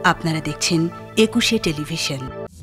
আপনারা দেখছেন একুশে টেলিভিশন।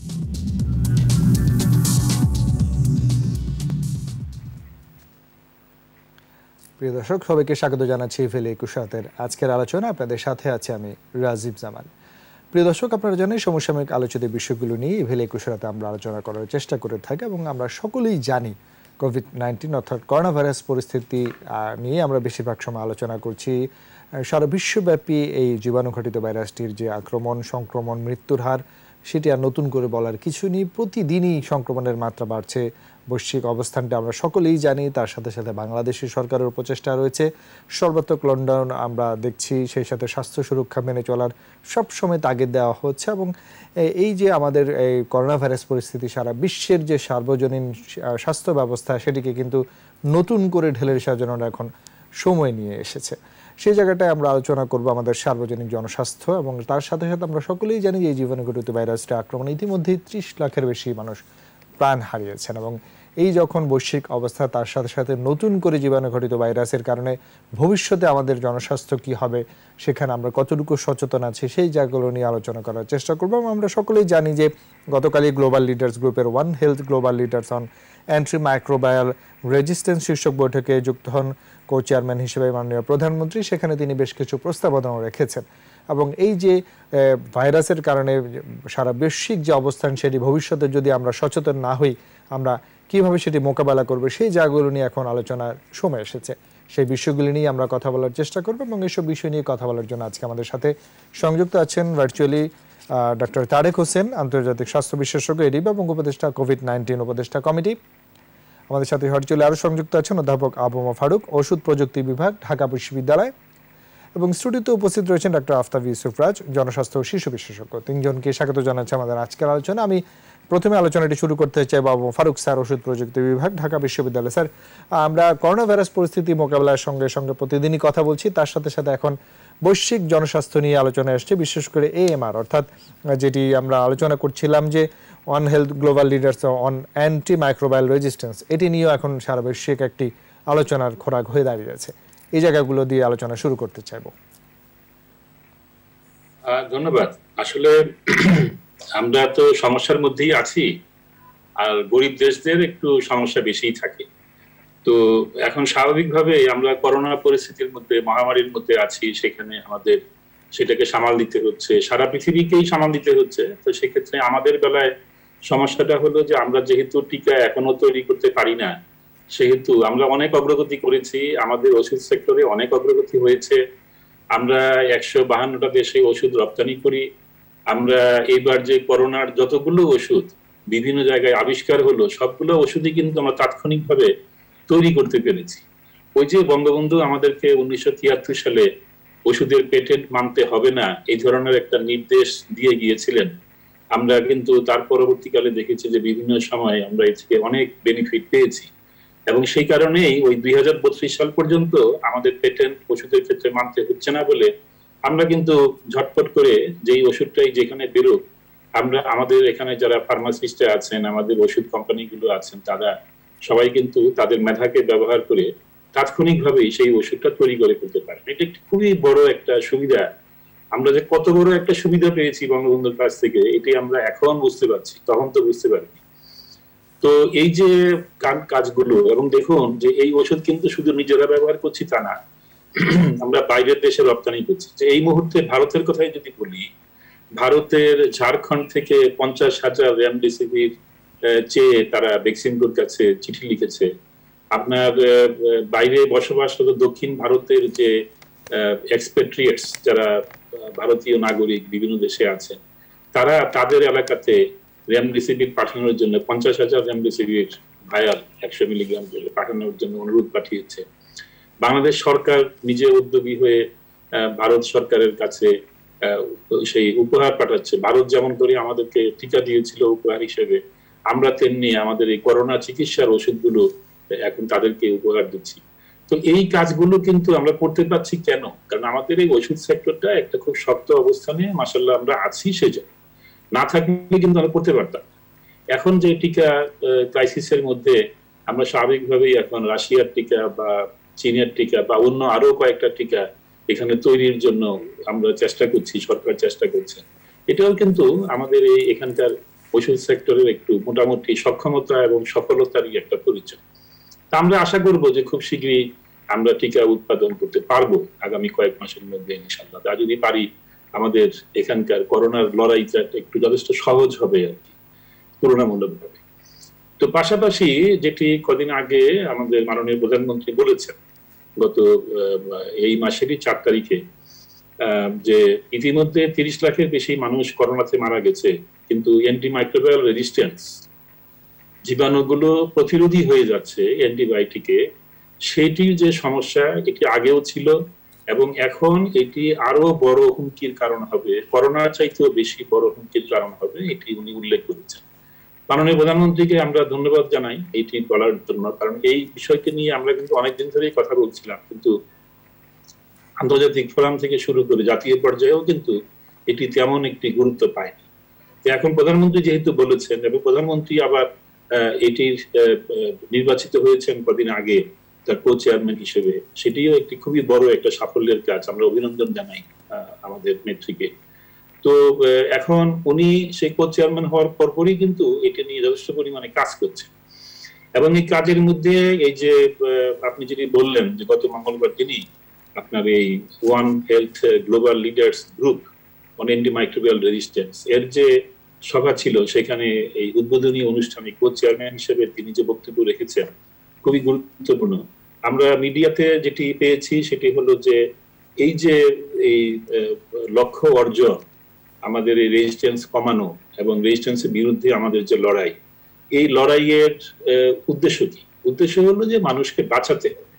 প্রিয় দর্শক, সবাইকে স্বাগত জানাচ্ছি ফেলে 21 রাতের আজকের আলোচনা। আপনাদের সাথে আছে আমি রাজীব জামান। প্রিয় দর্শক, আপনারা জানেন সমসাময়িক আলোচিত বিষয়গুলো নিয়ে ফেলে 21 রাতে আমরা আলোচনা করার চেষ্টা করে থাকি এবং আমরা সকলেই জানি কোভিড-19 অর্থাৎ করোনা ভাইরাস পরিস্থিতি নিয়ে আমরা বেশিরভাগ সময় আলোচনা করছি। সারা বিশ্বব্যাপী এই জীবাণুঘটিত ভাইরাসটির যে আক্রমণ, সংক্রমণ, মৃত্যুর হার, সেটি আর নতুন করে বলার কিছু নেই। প্রতিদিনই সংক্রমণের মাত্রা বাড়ছে। বৈশ্বিক অবস্থানটা আমরা সকলেই জানি। তার সাথে সাথে বাংলাদেশের সরকারের প্রচেষ্টা রয়েছে, সর্বাত্মক লকডাউন আমরা দেখছি। সেই সাথে স্বাস্থ্য সুরক্ষা মেনে চলার সবসময় তাগিদ দেওয়া হচ্ছে এবং এই যে আমাদের এই করোনা ভাইরাস পরিস্থিতি, সারা বিশ্বের যে সার্বজনীন স্বাস্থ্য ব্যবস্থা, সেটিকে কিন্তু নতুন করে ঢেলে সাজানোর এখন সময় নিয়ে এসেছে। সেই জায়গাটায় আমরা আলোচনা করব আমাদের সার্বজনীন জনস্বাস্থ্য এবং তার সাথে সাথে আমরা সকলেই জানি যে এই জীবাণুঘটিত ভাইরাসটা আক্রমণে ইতিমধ্যেই 30 লাখের বেশি মানুষ প্রাণ হারিয়েছেন এবং এই যখন বৈশ্বিক অবস্থা, তার সাথে সাথে নতুন করে জীবাণুঘটিত ভাইরাসের কারণে ভবিষ্যতে আমাদের জনস্বাস্থ্য কি হবে, সেখানে আমরা কতটুকু সচেতন আছি, সেই জায়গাগুলো নিয়ে আলোচনা করার চেষ্টা করব। আমরা সকলেই জানি যে গতকালই গ্লোবাল লিডার্স গ্রুপের one health global leaders on antimicrobial resistance শীর্ষক বৈঠকে যুক্ত হন কো চেয়ারম্যান হিসেবে মাননীয় প্রধানমন্ত্রী। সেখানে তিনি বেশ কিছু প্রস্তাবনাও রেখেছেন এবং এই যে ভাইরাসের কারণে সারা বৈশ্বিক যে অবস্থান, সেটি ভবিষ্যতে যদি আমরা সচেতন না হই, আমরা কিভাবে সেটি মোকাবেলা করব, সেই জায়গাগুলো নিয়ে এখন আলোচনার সময় এসেছে। সেই বিষয়গুলি নিয়ে আমরা কথা বলার চেষ্টা করব এবং এইসব বিষয় নিয়ে কথা বলার জন্য আজকে আমাদের সাথে সংযুক্ত আছেন ভার্চুয়ালি ডক্টর তারেক হোসেন, আন্তর্জাতিক স্বাস্থ্য বিশেষজ্ঞ এডিব এবং উপদেষ্টা কোভিড-19 উপদেষ্টা কমিটি। আমাদের সাথে ভার্চুয়ালি আরও সংযুক্ত আছেন অধ্যাপক আবু ফারুক, ওষুধ প্রযুক্তি বিভাগ, ঢাকা বিশ্ববিদ্যালয়। এবং স্টুডিওতে উপস্থিত রয়েছেন ডক্টর আফতাব ইউসুফ রাজ, জনস্বাস্থ্য ও শিশু বিশেষজ্ঞ। তিনজনকে স্বাগত জানাচ্ছি আমাদের আজকের আলোচনা। আমি প্রথমে আলোচনাটি শুরু করতে চাই আবু ফারুক স্যার, ওষুধ প্রযুক্তি বিভাগ, ঢাকা বিশ্ববিদ্যালয়। স্যার, আমরা করোনা ভাইরাস পরিস্থিতি মোকাবেলার সঙ্গে সঙ্গে প্রতিদিনই কথা বলছি, তার সাথে সাথে এখন বৈশ্বিক জনস্বাস্থ্য নিয়ে আলোচনা আসছে, বিশেষ করে AMR অর্থাৎ যেটি আমরা আলোচনা করছিলাম যে one health global leaders on antimicrobial resistance, এটি নিয়েও এখন সারা বৈশ্বিক একটি আলোচনার খোরাক হয়ে দাঁড়িয়েছে। এই জায়গাগুলো দিয়ে আলোচনা শুরু করতে চাইব। ধন্যবাদ। আসলে আমরা তো সমস্যার মধ্যেই আছি, আর গরিব দেশদের একটু সমস্যা বেশিই থাকে। তো এখন স্বাভাবিকভাবে আমরা করোনা পরিস্থিতির মধ্যে, মহামারীর মধ্যে আছি, সেখানে আমাদের সেটাকে সামাল দিতে হচ্ছে, সারা পৃথিবীকেই সামাল দিতে হচ্ছে। তো সেক্ষেত্রে আমাদের বেলায় সমস্যাটা হলো যে আমরা যেহেতু টিকা এখনো তৈরি করতে পারি না, সেহেতু আমরা অনেক অগ্রগতি করেছি, আমাদের ওষুধ সেক্টরে অনেক অগ্রগতি হয়েছে। আমরা 152টা দেশে ওষুধ রপ্তানি করি। আমরা এইবার যে করোনার যতগুলো ওষুধ বিভিন্ন জায়গায় আবিষ্কার হলো, সবগুলো ওষুধই কিন্তু আমরা তাৎক্ষণিকভাবে তৈরি করতে পেরেছি। ওই যে বঙ্গবন্ধু আমাদেরকে 1973 সালে ওষুধের পেটেন্ট মানতে হবে না, এই ধরনের একটা নির্দেশ দিয়ে গিয়েছিলেন। আমরা কিন্তু তার পরবর্তীকালে দেখেছি যে বিভিন্ন সময় আমরা এর থেকে অনেক বেনিফিট পেয়েছি এবং সেই কারণেই ওই 2032 সাল পর্যন্ত আমাদের পেটেন্ট ওষুধের ক্ষেত্রে মানতে হচ্ছে না বলে আমরা কিন্তু ঝটপট করে যেই ওষুধটাই যেখানে বেরোক, আমরা আমাদের এখানে যারা ফার্মাসিস্ট আছেন, আমাদের ওষুধ কোম্পানিগুলো আছেন, তারা সবাই কিন্তু তাদের মেধাকে ব্যবহার করে তাৎক্ষণিকভাবেই সেই ওষুধটা তৈরি করে ফেলতে পারেন। এটা খুবই বড় একটা সুবিধা। আমরা যে কত বড় একটা সুবিধা পেয়েছি বঙ্গবন্ধুর কাছ থেকে, এটি আমরা এখন বুঝতে পারছি, তখন তো বুঝতে পারিনি। তো এই যে কাজগুলো, এবং দেখুন যে এই ওষুধ কিন্তু শুধু নিজেরা ব্যবহার করছি তা না, আমরা বাইরের দেশে রপ্তানি করছি। যে এই মুহূর্তে ভারতের কথাই যদি বলি, ভারতের ঝাড়খণ্ড থেকে 50,000 রেমডেসিভির চেয়ে তারা বেক্সিমকোর কাছে চিঠি লিখেছে। আপনার বাইরে বসবাসরত দক্ষিণ ভারতের যে এক্সপেট্রিয়েটস, যারা ভারতীয় নাগরিক বিভিন্ন দেশে আছেন, তারা তাদের এলাকাতে রেমডেসিভির পাঠানোর জন্য 50,000 রেমডেসিভির ভায়াল 100 মিলিগ্রাম করে পাঠানোর জন্য অনুরোধ পাঠিয়েছে। বাংলাদেশ সরকার নিজে উদ্যোগী হয়ে ভারত সরকারের কাছে সেই উপহার পাঠাচ্ছে। ভারত যেমন করে আমাদেরকে টিকা দিয়েছিল উপহার হিসেবে, আমরা তেমনি আমাদের এই করোনা চিকিৎসার ওষুধগুলো এখন তাদেরকে উপহার দিচ্ছি। তো এই কাজগুলো কিন্তু আমরা করতে পারছি কেন? কারণ আমাদের এই ওষুধ সেক্টরটা একটা খুব শক্ত অবস্থানে মাশাআল্লাহ আমরা আছি, সেজন্য। না থাকলে কিন্তু আমরা করতে পারতাম। এখন যে টিকা ক্রাইসিসের মধ্যে আমরা স্বাভাবিকভাবেই এখন রাশিয়ার টিকা বা চীনের টিকা বা অন্য আরো কয়েকটা টিকা এখানে তৈরির জন্য আমরা চেষ্টা করছি, সরকার চেষ্টা করছে। এটাও কিন্তু আমাদের এখানকার ওষুধ সেক্টরের একটু মোটামুটি সক্ষমতা এবং সফলতারই একটা পরিচয়। তা আমরা আশা করব যে খুব শীঘ্রই আমরা টিকা উৎপাদন করতে পারবো আগামী কয়েক মাসের মধ্যে ইনশাআল্লাহ। তা যদি পারি আমাদের এখানকার করোনার লড়াইটা একটু যথেষ্ট সহজ হবে আর কি, তুলনামূলকভাবে। তো পাশাপাশি যেটি কদিন আগে আমাদের মাননীয় প্রধানমন্ত্রী বলেছেন গত এই মাসেরই 4 তারিখে, যে ইতিমধ্যে 30 লাখের বেশি মানুষ করোনাতে মারা গেছে, কিন্তু অ্যান্টিমাইক্রোবিয়াল রেজিস্ট্যান্স, জীবাণুগুলো প্রতিরোধী হয়ে যাচ্ছে অ্যান্টিবায়োটিকে, সেটির যে সমস্যা এটি আগেও ছিল এবং এখন এটি আরো বড় হুমকির কারণ হবে, করোনার চাইতেও বেশি বড় হুমকির কারণ হবে, এটি উনি উল্লেখ করেছেন। মাননীয় প্রধানমন্ত্রীকে আমরা ধন্যবাদ জানাই এটি বলার জন্য, কারণ এই বিষয়কে নিয়ে আমরা কিন্তু অনেকদিন ধরেই কথা বলছিলাম, কিন্তু আন্তর্জাতিক ফোরাম থেকে শুরু করে জাতীয় পর্যায়েও কিন্তু এটি তেমন একটি গুরুত্ব পায়নি। এখন প্রধানমন্ত্রী যেহেতু বলেছেন এবং প্রধানমন্ত্রী আবার এটির নির্বাচিত হয়েছেন কদিন আগে তার কো চেয়ারম্যান হিসেবে, সেটিও একটি খুবই বড় একটা সাফল্যের কাজ, আমরা অভিনন্দন জানাই আমাদের নেত্রীকে। তো এখন উনি সেই কো চেয়ারম্যান হওয়ার পরপরই কিন্তু এটি নিয়ে যথেষ্ট পরিমাণে কাজ করছে এবং এই কাজের মধ্যে এই যে আপনি যেটি বললেন যে গত মঙ্গলবার দিনই আপনার এই one health global leaders group on antimicrobial resistance এর যে সভা ছিল, সেখানে এই উদ্বোধনী অনুষ্ঠানে কো চেয়ারম্যান হিসেবে তিনি যে বক্তব্য রেখেছেন খুবই গুরুত্বপূর্ণ। আমরা মিডিয়াতে যেটি পেয়েছি সেটি হলো যে এই যে এই লক্ষ্য অর্জন, আমাদের এই রেজিস্ট্যান্স কমানো এবং রেজিস্ট্যান্সের বিরুদ্ধে আমাদের যে লড়াই, এই লড়াইয়ের উদ্দেশ্য কি? উদ্দেশ্য হলো যে মানুষকে বাঁচাতে হবে।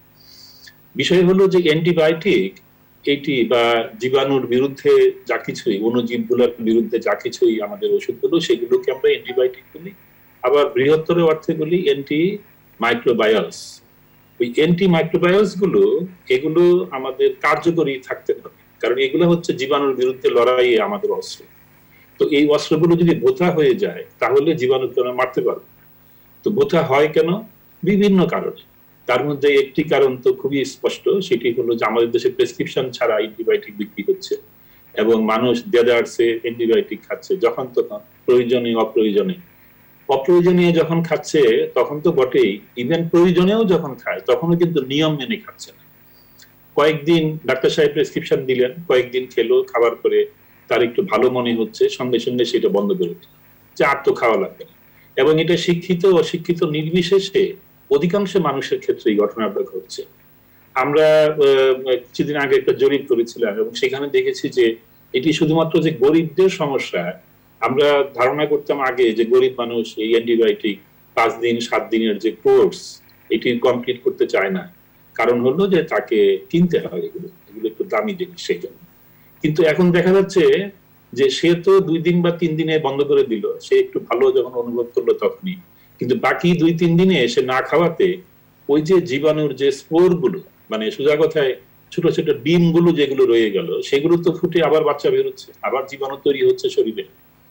বিষয় হলো যে অ্যান্টিবায়োটিক এটি বা জীবাণুর বিরুদ্ধে যা কিছুই, অণুজীবগুলোর বিরুদ্ধে যা কিছুই আমাদের ওষুধগুলো, সেগুলোকে আমরা অ্যান্টিবায়োটিক বলি, আবার বৃহত্তর অর্থে বলি অ্যান্টি মাইক্রোবায়ালস। ওই অ্যান্টি মাইক্রোবায়ালস গুলো এগুলো আমাদের কার্যকরী থাকতে হবে, কারণ এগুলো হচ্ছে জীবাণুর বিরুদ্ধে লড়াইয়ে আমাদের অস্ত্র। তো এই অস্ত্রগুলো যদি ভোঁতা হয়ে যায় তাহলে জীবাণুকে আমরা মারতে পারবো। তো ভোঁতা হয় কেন? বিভিন্ন কারণে। তার মধ্যে একটি কারণ তো খুবই স্পষ্ট, সেটি হলো যে আমাদের দেশে প্রেসক্রিপশন ছাড়া অ্যান্টিবায়োটিক বিক্রি হচ্ছে এবং মানুষ দেদারসে অ্যান্টিবায়োটিক খাচ্ছে যখন তখন, প্রয়োজনীয় অপ্রয়োজনে। অপ্রয়োজনীয় যখন খাচ্ছে তখন তো বটেই, ইভেন প্রয়োজনেও যখন খায় তখনও কিন্তু নিয়ম মেনে খাচ্ছে না। কয়েকদিন ডাক্তার সাহেব প্রেসক্রিপশন দিলেন, কয়েকদিন খেলো, খাবার করে তার একটু ভালো মনে হচ্ছে, সঙ্গে সঙ্গে সেটা বন্ধ করে দিল, যে আর তো খাওয়া লাগবে না। এবং এটা শিক্ষিত অশিক্ষিত নির্বিশেষে অধিকাংশ মানুষের ক্ষেত্রে এই ঘটনাটা ঘটছে। আমরা কিছুদিন আগে একটা জরিপ করেছিলাম এবং সেখানে দেখেছি যে এটি শুধুমাত্র যে গরিবদের সমস্যা, আমরা ধারণা করতাম আগে যে গরিব মানুষ এই অ্যান্টিবায়োটিক 5 দিন 7 দিনের যে কোর্স এটি কমপ্লিট করতে চায় না, কারণ হলো যে তাকে কিনতে হয়, এগুলো একটু দামি জিনিস সেই জন্য। কিন্তু এখন দেখা যাচ্ছে যে সে তো 2 দিন বা 3 দিনে বন্ধ করে দিল, সে একটু ভালো যখন অনুভব করলো তখনই, কিন্তু বাকি 2-3 দিনে সে না খাওয়াতে ওই যে জীবাণুর যে স্পোর গুলো, মানে সোজা কথায় ছোট ছোট ডিম গুলো যেগুলো রয়ে গেল, সেগুলো তো ফুটে আবার বাচ্চা বেরোচ্ছে, আবার জীবাণু তৈরি হচ্ছে শরীরে।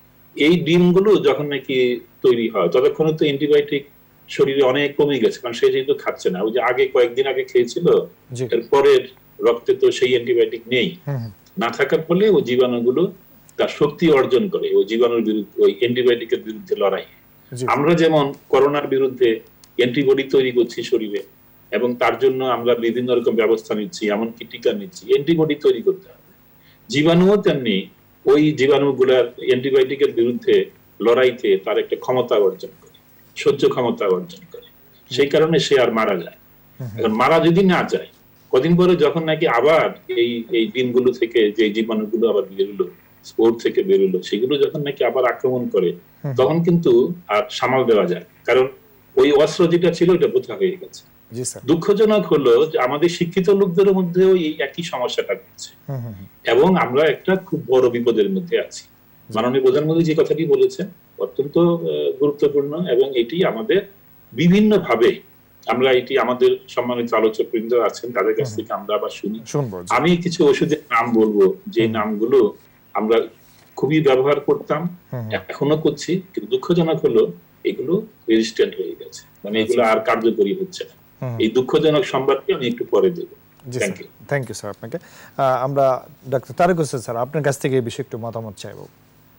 এই ডিমগুলো যখন নাকি তৈরি হয় ততক্ষণে তো অ্যান্টিবায়োটিক শরীরে অনেক কমে গেছে, কারণ সে যেহেতু খাচ্ছে না, ওই যে আগে কয়েকদিন আগে খেয়েছিল এরপরের রক্তে তো সেই অ্যান্টিবায়োটিক নেই, না থাকার ফলে ওই জীবাণুগুলো তার শক্তি অর্জন করে ওই জীবাণুর বিরুদ্ধে, ওই অ্যান্টিবায়োটিকের বিরুদ্ধে লড়াই। আমরা যেমন করোনার বিরুদ্ধে অ্যান্টিবডি তৈরি করছি শরীরে এবং তার জন্য আমরা বিভিন্ন রকম ব্যবস্থা নিচ্ছি, এমনকি টিকা নিচ্ছি, অ্যান্টিবডি তৈরি করতে হবে। জীবাণুও তেমনি ওই জীবাণুগুলার অ্যান্টিবায়োটিকের বিরুদ্ধে লড়াইতে তার একটা ক্ষমতা অর্জন করে, সহ্য ক্ষমতা অর্জন করে, সেই কারণে সে আর মারা যায়। এখন মারা যদি না যায়, কদিন পরে যখন নাকি আবার এই ডিমগুলো থেকে যে জীবাণুগুলো আবার বেরোলো, স্পোর থেকে বেরোলো, সেগুলো যখন নাকি আবার আক্রমণ করে তখন কিন্তু আর সামাল দেওয়া যায়, কারণ ওই অস্ত্র যেটা ছিল ওটা বোঝা হয়ে গেছে। দুঃখজনক হলো যে আমাদের শিক্ষিত লোকদের মধ্যেও এই একই সমস্যাটা ঘটছে এবং আমরা একটা খুব বড় বিপদের মধ্যে আছি। মাননীয় প্রধানমন্ত্রী যে কথাটি বলেছেন অত্যন্ত গুরুত্বপূর্ণ এবং এটি আমাদের বিভিন্ন ভাবে, আমরা এটি আমাদের সম্মানিত আলোচক বৃন্দ আছেন তাদের কাছ থেকে আমরা আবার শুনি। আমি কিছু ওষুধের নাম বলবো যে নামগুলো আমরা খুবই ব্যবহার করতাম, এখনো করছি, কিন্তু দুঃখজনক হলো এগুলো রেজিস্ট্যান্ট হয়ে গেছে, মানে এগুলো আর কার্যকরী হচ্ছে না। এই দুঃখজনক সংবাদটি আমি একটু পরে দেব। থ্যাংক ইউ স্যার আপনাকে। আমরা ডাক্তার তারেক হোসেন স্যার আপনার কাছ থেকে এই বিষয়ে একটু মতামত চাইবো।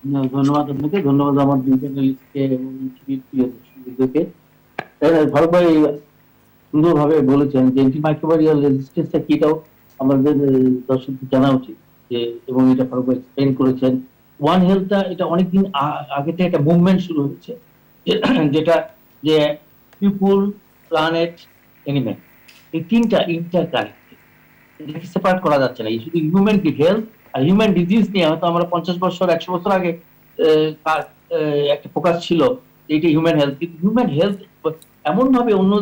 ধন্যবাদ আপনাকে, ধন্যবাদ আমার দুই প্যানেলিস্টকে এবং টিভির প্রিয় দর্শকবৃন্দকে। ফারুক ভাই সুন্দরভাবে বলেছেন যে অ্যান্টিমাইক্রোবারিয়াল রেজিস্ট্যান্সটা কি, এটাও আমাদের দর্শকদের জানা উচিত। যে এবং এটা ফারুক ভাই এক্সপ্লেন করেছেন। ওয়ান হেলথটা এটা অনেকদিন আগে থেকে একটা মুভমেন্ট শুরু হয়েছে, যেটা যে পিপল, প্ল্যানেট, এনিম্যাল, এই তিনটা ইন্টার কানেক্টেড, এটাকে সেপারেট করা যাচ্ছে না। এই শুধু হিউম্যান হেলথ আর হিউম্যান ডিজিজ নিয়ে হয়তো আমরা 50 বছর 100 বছর আগে একটা ফোকাস ছিল এইটা হিউম্যান হেলথ, কিন্তু হিউম্যান হেলথ এমন ভাবে অন্য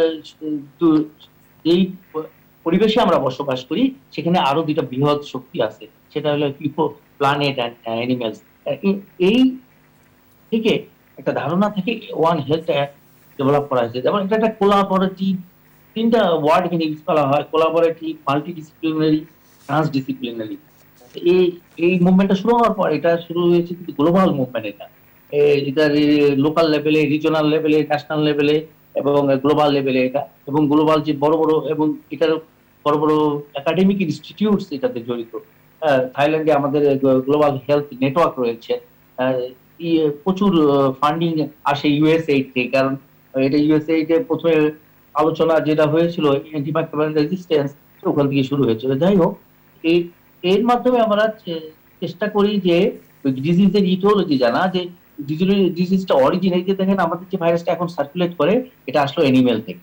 এই পরিবেশে আমরা বসবাস করি সেখানে আরো দুইটা বৃহৎ শক্তি আছে, সেটা হলো পিপল, প্ল্যানেট অ্যান্ড অ্যানিমেলস। এই থেকে একটা ধারণা থেকে ওয়ান হেলথ ডেভেলপ করা হয়েছে। যেমন এটা একটা কোলাবোরেটিভ, তিনটা ওয়ার্ড এখানে ইউজ করা হয়, কোলাবোরেটিভ, মাল্টিডিসিপ্লিনারি, ট্রান্সডিসিপ্লিনারি। এই এই মুভমেন্টটা শুরু হওয়ার পর এটা শুরু হয়েছে কিন্তু গ্লোবাল মুভমেন্ট। এটা লোকাল লেভেলে, রিজনাল লেভেলে, ন্যাশনাল লেভেলে এবং গ্লোবাল লেভেলে এটা, এবং গ্লোবাল যে বড় বড় এবং এটার বড় বড় একাডেমিক ইনস্টিটিউটস এটাতে জড়িত। থাইল্যান্ডে আমাদের গ্লোবাল হেলথ নেটওয়ার্ক রয়েছে। প্রচুর ফান্ডিং আসে ইউএসএইড থেকে, কারণ এটা ইউএসএইড এর প্রথমে আলোচনা যেটা হয়েছিল অ্যান্টিমাইক্রোবায়াল রেজিস্ট্যান্স, ওখান থেকে শুরু হয়েছিল। যাই হোক, এর মাধ্যমে আমরা চেষ্টা করি যে ডিজিজের ইটিওলজি জানা, যে ডিজিজটা অরিজিন। এই যে দেখেন আমাদের যে ভাইরাসটা এখন সার্কুলেট করে এটা আসলো অ্যানিমেল থেকে।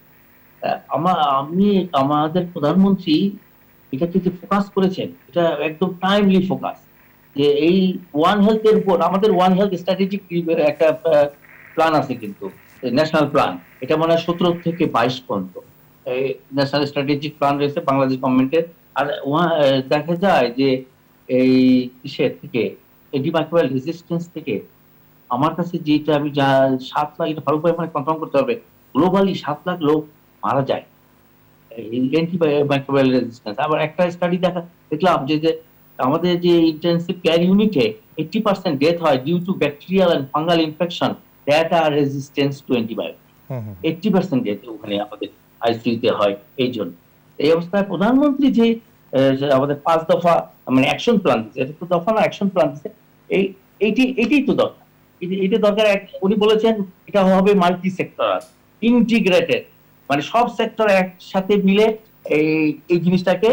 আমি আমাদের প্রধানমন্ত্রী এটাকে যে ফোকাস করেছেন এটা একদম টাইমলি ফোকাস, যে এই ওয়ান হেলথ এর উপর আমাদের ওয়ান হেলথ স্ট্র্যাটেজিক একটা প্ল্যান আছে, কিন্তু ন্যাশনাল প্ল্যান, এটা মনে হয় 17 থেকে 22 পর্যন্ত ন্যাশনাল স্ট্র্যাটেজিক প্ল্যান রয়েছে বাংলাদেশ গভর্নমেন্টের। আর দেখা যায় যে এই কিসের থেকে, অ্যান্টিমাইক্রোবায়াল রেজিস্ট্যান্স থেকে আমার কাছে যেটা আমি 7 লাখ, এটা ফারুক ভাই মানে কনফার্ম করতে হবে, গ্লোবালি 7 লাখ লোক মারা যায় অ্যান্টিমাইক্রোবায়াল রেজিস্ট্যান্স। আবার একটা স্টাডি দেখলাম যে আমাদের যে ইন্টেনসিভ কেয়ার ইউনিটে 80% ডেথ হয় due to bacterial and fungal infection that are resistance to antibiotic. 80% death ওখানে আমাদের আইসিইউতে হয়। এই জন্য এই অবস্থায় প্রধানমন্ত্রী যে আমাদের 5 দফা মানে অ্যাকশন প্ল্যান দিচ্ছে, এটা তো দফা না, অ্যাকশন প্ল্যান দিচ্ছে, এইটাই তো দরকার। এটা দরকার। উনি বলেছেন এটা হবে মাল্টি সেক্টরাল, ইন্টিগ্রেটেড, মানে সব সেক্টর একসাথে মিলে এই জিনিসটাকে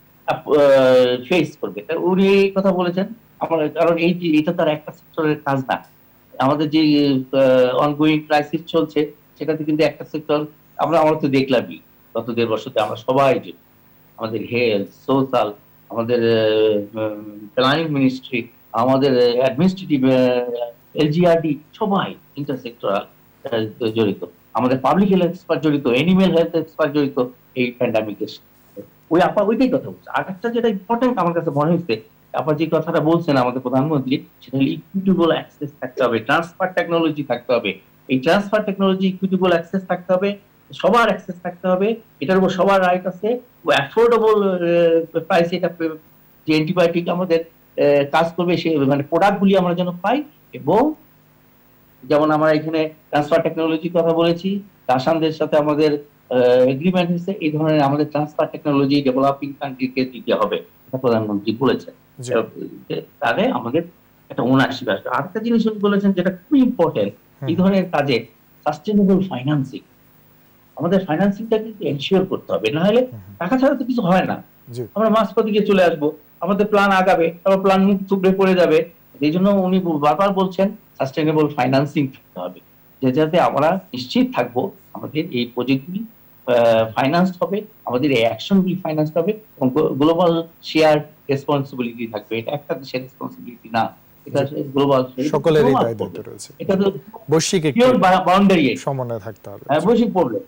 ফেস করবে। উনি এই কথা বলেছেন আমার, কারণ এটা তার একটা সেক্টরের কাজ না। আমাদের যে অনগোয়িং ক্রাইসিস চলছে সেটাতে কিন্তু একটা সেক্টর আমরা তো দেখলামই গত 1.5 বছরতে আমরা সবাই যে আমাদের হেলথ, সোশ্যাল, আমাদের প্ল্যানিং মিনিস্ট্রি, আমাদের অ্যাডমিনিস্ট্রেটিভ, এলজিআরডি, সবাই ইন্টারসেক্টরাল জড়িত, আমাদের পাবলিক হেলথ এক্সপার্ট জড়িত, অ্যানিমেল হেলথ এক্সপার্ট জড়িত এই প্যান্ডামিকের সাথে। ওইটাই কথা বলছে। আর একটা যেটা ইম্পর্টেন্ট আমার কাছে মনে হয়েছে, আপনার যে কথাটা বলছেন আমাদের প্রধানমন্ত্রী, সেটা হলো ইকুইটেবল অ্যাক্সেস থাকতে হবে, ট্রান্সফার টেকনোলজি থাকতে হবে। এই ট্রান্সফার টেকনোলজি, ইকুইটেবল অ্যাক্সেস থাকতে হবে, সবার অ্যাক্সেস থাকতে হবে, এটার উপর সবার রাইট আছে। অ্যাফোর্ডেবল প্রাইসে এটা যে অ্যান্টিবায়োটিক আমাদের কাজ করবে, সে মানে প্রোডাক্টগুলি আমরা যেন পাই। এবং যেমন আমরা এখানে ট্রান্সফার টেকনোলজির কথা বলেছি, আসামদের সাথে আমাদের এগ্রিমেন্ট হয়েছে, এই ধরনের আমাদের ট্রান্সফার টেকনোলজি ডেভেলপিং কান্ট্রিকে দিতে হবে, এটা প্রধানমন্ত্রী বলেছেন। তাহলে আমাদের একটা ওনারশিপ আসবে। আরেকটা জিনিস উনি বলেছেন যেটা খুবই ইম্পর্টেন্ট এই ধরনের কাজে, সাস্টেনেবল ফাইন্যান্সিং। আমাদের ফাইন্যান্সিংটা কিন্তু এনশিওর করতে হবে, না হলে টাকা ছাড়া তো কিছু হয় না। আমরা মাঝপথে গিয়ে চলে আসবো, আমাদের প্ল্যান আগাবে, তারপর প্ল্যান মুখ থুবড়ে পড়ে যাবে। এই জন্য উনি বারবার বলছেন সাস্টেনেবল ফাইন্যান্সিং থাকতে হবে, যাতে আমরা নিশ্চিত থাকবো আমাদের এই প্রজেক্টগুলি ফাইন্যান্স হবে, আমাদের এই অ্যাকশনগুলি ফাইন্যান্স হবে, এবং গ্লোবাল শেয়ার রেসপন্সিবিলিটি থাকবে। এটা একটা দেশের রেসপন্সিবিলিটি না, এটা গ্লোবাল সকলেরই দায়িত্ব রয়েছে। এটা তো বৈশ্বিক বাউন্ডারি সমন্বয় থাকতে হবে। হ্যাঁ, বৈশ্বিক পড়বে।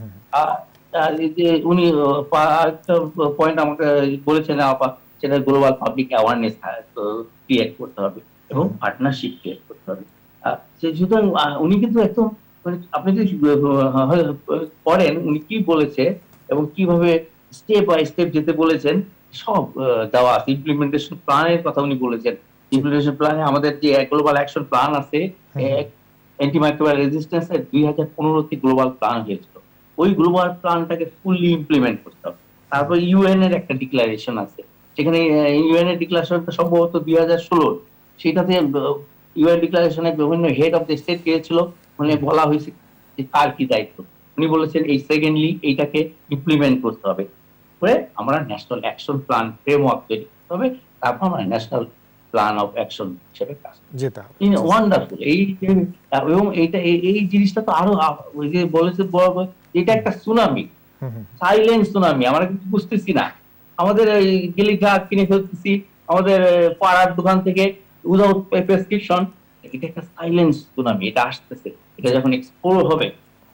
যে উনি একটা পয়েন্ট আমাকে বলেছেন সেটা গ্লোবাল পাবলিক অ্যাওয়ারনেস ক্রিয়েট করতে হবে এবং পার্টনারশিপ ক্রিয়েট করতে হবে। সুতরাং উনি কিন্তু একদম আপনি যদি পড়েন উনি কি বলেছে এবং কিভাবে স্টেপ বাই স্টেপ যেতে বলেছেন সব দেওয়া আছে। ইমপ্লিমেন্টেশন প্ল্যানের কথা উনি বলেছেন। ইমপ্লিমেন্টেশন প্ল্যানে আমাদের যে গ্লোবাল অ্যাকশন প্ল্যান আছে, অ্যান্টিমাইক্রোবায়াল রেজিস্ট্যান্সের 2015-তে গ্লোবাল প্ল্যান হয়েছিল, ওই গ্লোবাল প্ল্যানটাকে ফুললি ইমপ্লিমেন্ট করতে হবে। তারপর ইউএন এর একটা ডিক্লারেশন আছে, সেখানে ইউএন এর ডিক্লারেশনটা সম্ভবত 2016 সেটাতে ইউএন ডিক্লারেশনে বিভিন্ন হেড অফ দ্য স্টেট গিয়েছিল, মানে বলা হয়েছে যে কার কি দায়িত্ব। উনি বলেছেন এই সেকেন্ডলি এইটাকে ইমপ্লিমেন্ট করতে হবে, করে আমরা ন্যাশনাল অ্যাকশন প্ল্যান ফ্রেমওয়ার্ক তৈরি করতে হবে, তারপর আমরা ন্যাশনাল প্ল্যান অফ অ্যাকশন হিসেবে কাজ যেটা ওয়ান্ডারফুল। এই এবং এইটা এই জিনিসটা তো আরো ওই যে বলেছে এটা একটা সুনামি, সাইলেন্ট সুনামি, আমরা কিন্তু বুঝতেছি না। আমাদের গেলি ড্রাগ কিনে ফেলতেছি আমাদের পাড়ার দোকান থেকে উইদাউট প্রেসক্রিপশন। এটা একটা সাইলেন্ট সুনামি, এটা আসতেছে। এটা যখন এক্সপ্লোর হবে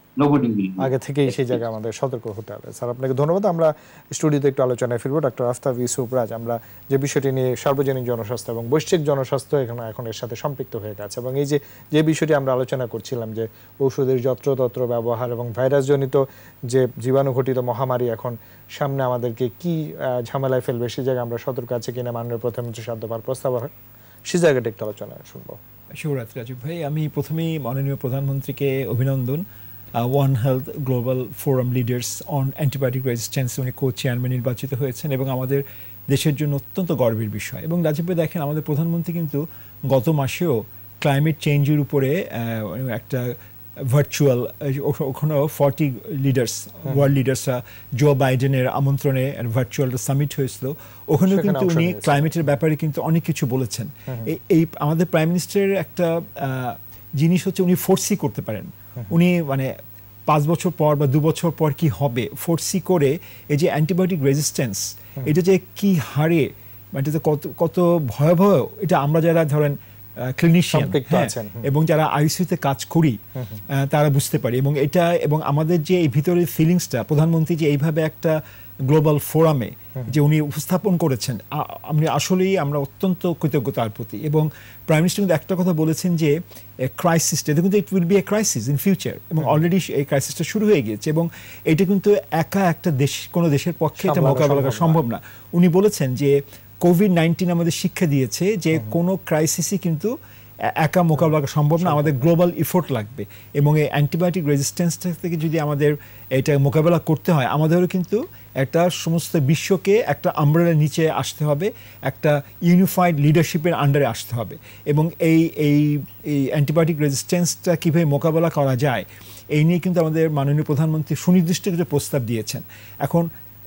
আগে থেকেই সেই জায়গায় আমাদের সতর্ক হতে হবে। স্যার আপনাকে ধন্যবাদ। আমরা স্টুডিওতে একটু আলোচনায় ফিরবো। ডক্টর আফতাব ইউসুফ রাজ, আমরা যে বিষয়টি নিয়ে সার্বজনীন জনস্বাস্থ্য এবং বৈশ্বিক জনস্বাস্থ্য এখন এর সাথে সম্পৃক্ত হয়ে গেছে, এবং এই যে বিষয়টি আমরা আলোচনা করছিলাম যে ঔষধের যত্রতত্র ব্যবহার এবং ভাইরাসজনিত যে জীবাণুঘটিত মহামারী এখন সামনে আমাদেরকে কি ঝামেলায় ফেলবে, সেই জায়গায় আমরা সতর্ক আছে কিনা মাননীয় প্রধানমন্ত্রী সাধ্যবার প্রস্তাব হয়, সেই জায়গাটা একটু আলোচনা শুনবো। শুভরাত্রি রাজীব ভাই। আমি প্রথমেই মাননীয় প্রধানমন্ত্রীকে অভিনন্দন। One health global forum leaders on antibiotic resistance উনি কো-চেয়ারম্যান নির্বাচিত হয়েছেন, এবং আমাদের দেশের জন্য অত্যন্ত গর্বের বিষয়। এবং রাজীব ভাই দেখেন, আমাদের প্রধানমন্ত্রী কিন্তু গত মাসেও ক্লাইমেট চেঞ্জের উপরে একটা ভার্চুয়াল, ওখানেও 40 লিডার্স, ওয়ার্ল্ড লিডার্সরা জো বাইডেনের আমন্ত্রণে ভার্চুয়াল সামিট হয়েছিল, ওখানেও কিন্তু উনি ক্লাইমেটের ব্যাপারে কিন্তু অনেক কিছু বলেছেন। এই আমাদের প্রাইম মিনিস্টারের একটা জিনিস হচ্ছে উনি ফোরসি করতে পারেন। উনি মানে 5 বছর পর বা 2 বছর পর কি হবে ফোরসি করে, এই যে অ্যান্টিবায়োটিক রেজিস্ট্যান্স এটা যে কি হারে, এটা যে কত ভয়াবহ, এটা আমরা যারা ধরেন ক্লিনিশিয়ান এবং যারা আইসিইউতে কাজ করি তারা বুঝতে পারি। এবং এটা এবং আমাদের যে এই ভিতরের ফিলিংসটা, প্রধানমন্ত্রী যে এইভাবে একটা গ্লোবাল ফোরামে যে উনি উপস্থাপন করেছেন, আসলেই আমরা অত্যন্ত কৃতজ্ঞ তার প্রতি। এবং প্রাইম মিনিস্টার কিন্তু একটা কথা বলেছেন যে ক্রাইসিসটা, এটা কিন্তু it will be a crisis in future, এবং অলরেডি এই ক্রাইসিসটা শুরু হয়ে গিয়েছে, এবং এটা কিন্তু একা একটা দেশ, কোনো দেশের পক্ষে এটা মোকাবেলা করা সম্ভব না। উনি বলেছেন যে কোভিড-19 আমাদের শিক্ষা দিয়েছে যে কোনো ক্রাইসিসই কিন্তু একা মোকাবিলা করা সম্ভব না, আমাদের গ্লোবাল এফোর্ট লাগবে। এবং এই অ্যান্টিবায়োটিক রেজিস্ট্যান্স থেকে যদি আমাদের এটা মোকাবেলা করতে হয়, আমাদেরও কিন্তু একটা সমস্ত বিশ্বকে একটা আমব্রেলার নিচে আসতে হবে, একটা ইউনিফাইড লিডারশিপের আন্ডারে আসতে হবে। এবং এই অ্যান্টিবায়োটিক রেজিস্ট্যান্সটা কীভাবে মোকাবেলা করা যায়, এই নিয়ে কিন্তু আমাদের মাননীয় প্রধানমন্ত্রী সুনির্দিষ্ট কিছু প্রস্তাব দিয়েছেন। এখন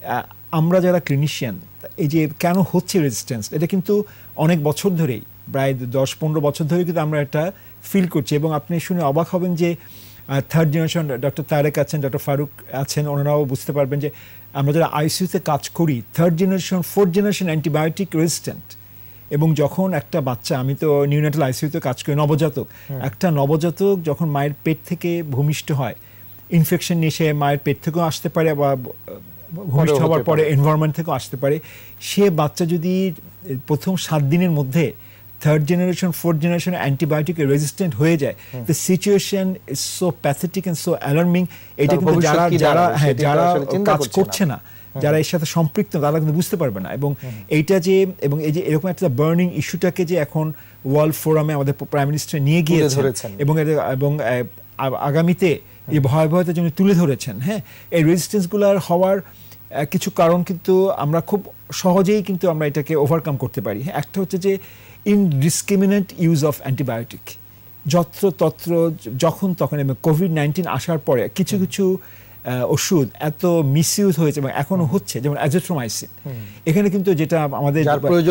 আমরা যারা ক্লিনিশিয়ান, এই যে কেন হচ্ছে রেজিস্ট্যান্স, এটা কিন্তু অনেক বছর ধরেই, প্রায় 10-15 বছর ধরে কিন্তু আমরা এটা ফিল করছি। এবং আপনি শুনে অবাক হবেন যে থার্ড জেনারেশন, ডক্টর তারেক আছেন, ডক্টর ফারুক আছেন, ওনারাও বুঝতে পারবেন যে আমরা যারা আইসিইউতে কাজ করি, third generation, fourth generation antibiotic resistant. এবং যখন একটা বাচ্চা, আমি তো নিউনেটাল আইসিইউতে কাজ করি, নবজাতক, একটা নবজাতক যখন মায়ের পেট থেকে ভূমিষ্ঠ হয়, ইনফেকশন নিয়ে সে মায়ের পেট থেকেও আসতে পারে, বা ভূমিষ্ঠ হওয়ার পরে এনভায়রনমেন্ট থেকেও আসতে পারে। সে বাচ্চা যদি প্রথম 7 দিনের মধ্যে থার্ড জেনারেশন, ফোর্থ জেনারেশন অ্যান্টিবায়োটিকে রেজিস্ট্যান্ট হয়ে যায়, the situation is so pathetic and so alarming. এটা কিন্তু যারা কাজ করছে না, যারা এর সাথে সম্পৃক্ত, তারা কিন্তু বুঝতে পারবে না। এবং এইটা যে, এবং এই যে এরকম একটা বার্নিং ইস্যুটাকে যে এখন ওয়ার্ল্ড ফোরামে আমাদের প্রাইম মিনিস্টার নিয়ে গিয়েছেন, এবং আগামীতে এই ভয়াবহতার জন্য তুলে ধরেছেন। হ্যাঁ, এই রেজিস্ট্যান্সগুলোর হওয়ার কিছু কারণ কিন্তু আমরা খুব সহজেই কিন্তু আমরা এটাকে ওভারকাম করতে পারি। একটা হচ্ছে যে ইনডিসক্রিমিনেট ইউজ অফ অ্যান্টিবায়োটিক, যত্রতত্র যখন তখন। এবং কোভিড-19 আসার পরে কিছু কিছু ওষুধ এত মিসইউজ হয়েছে এবং এখনো হচ্ছে, যেমন অ্যাজিথ্রোমাইসিন। এখানে কিন্তু যেটা আমাদের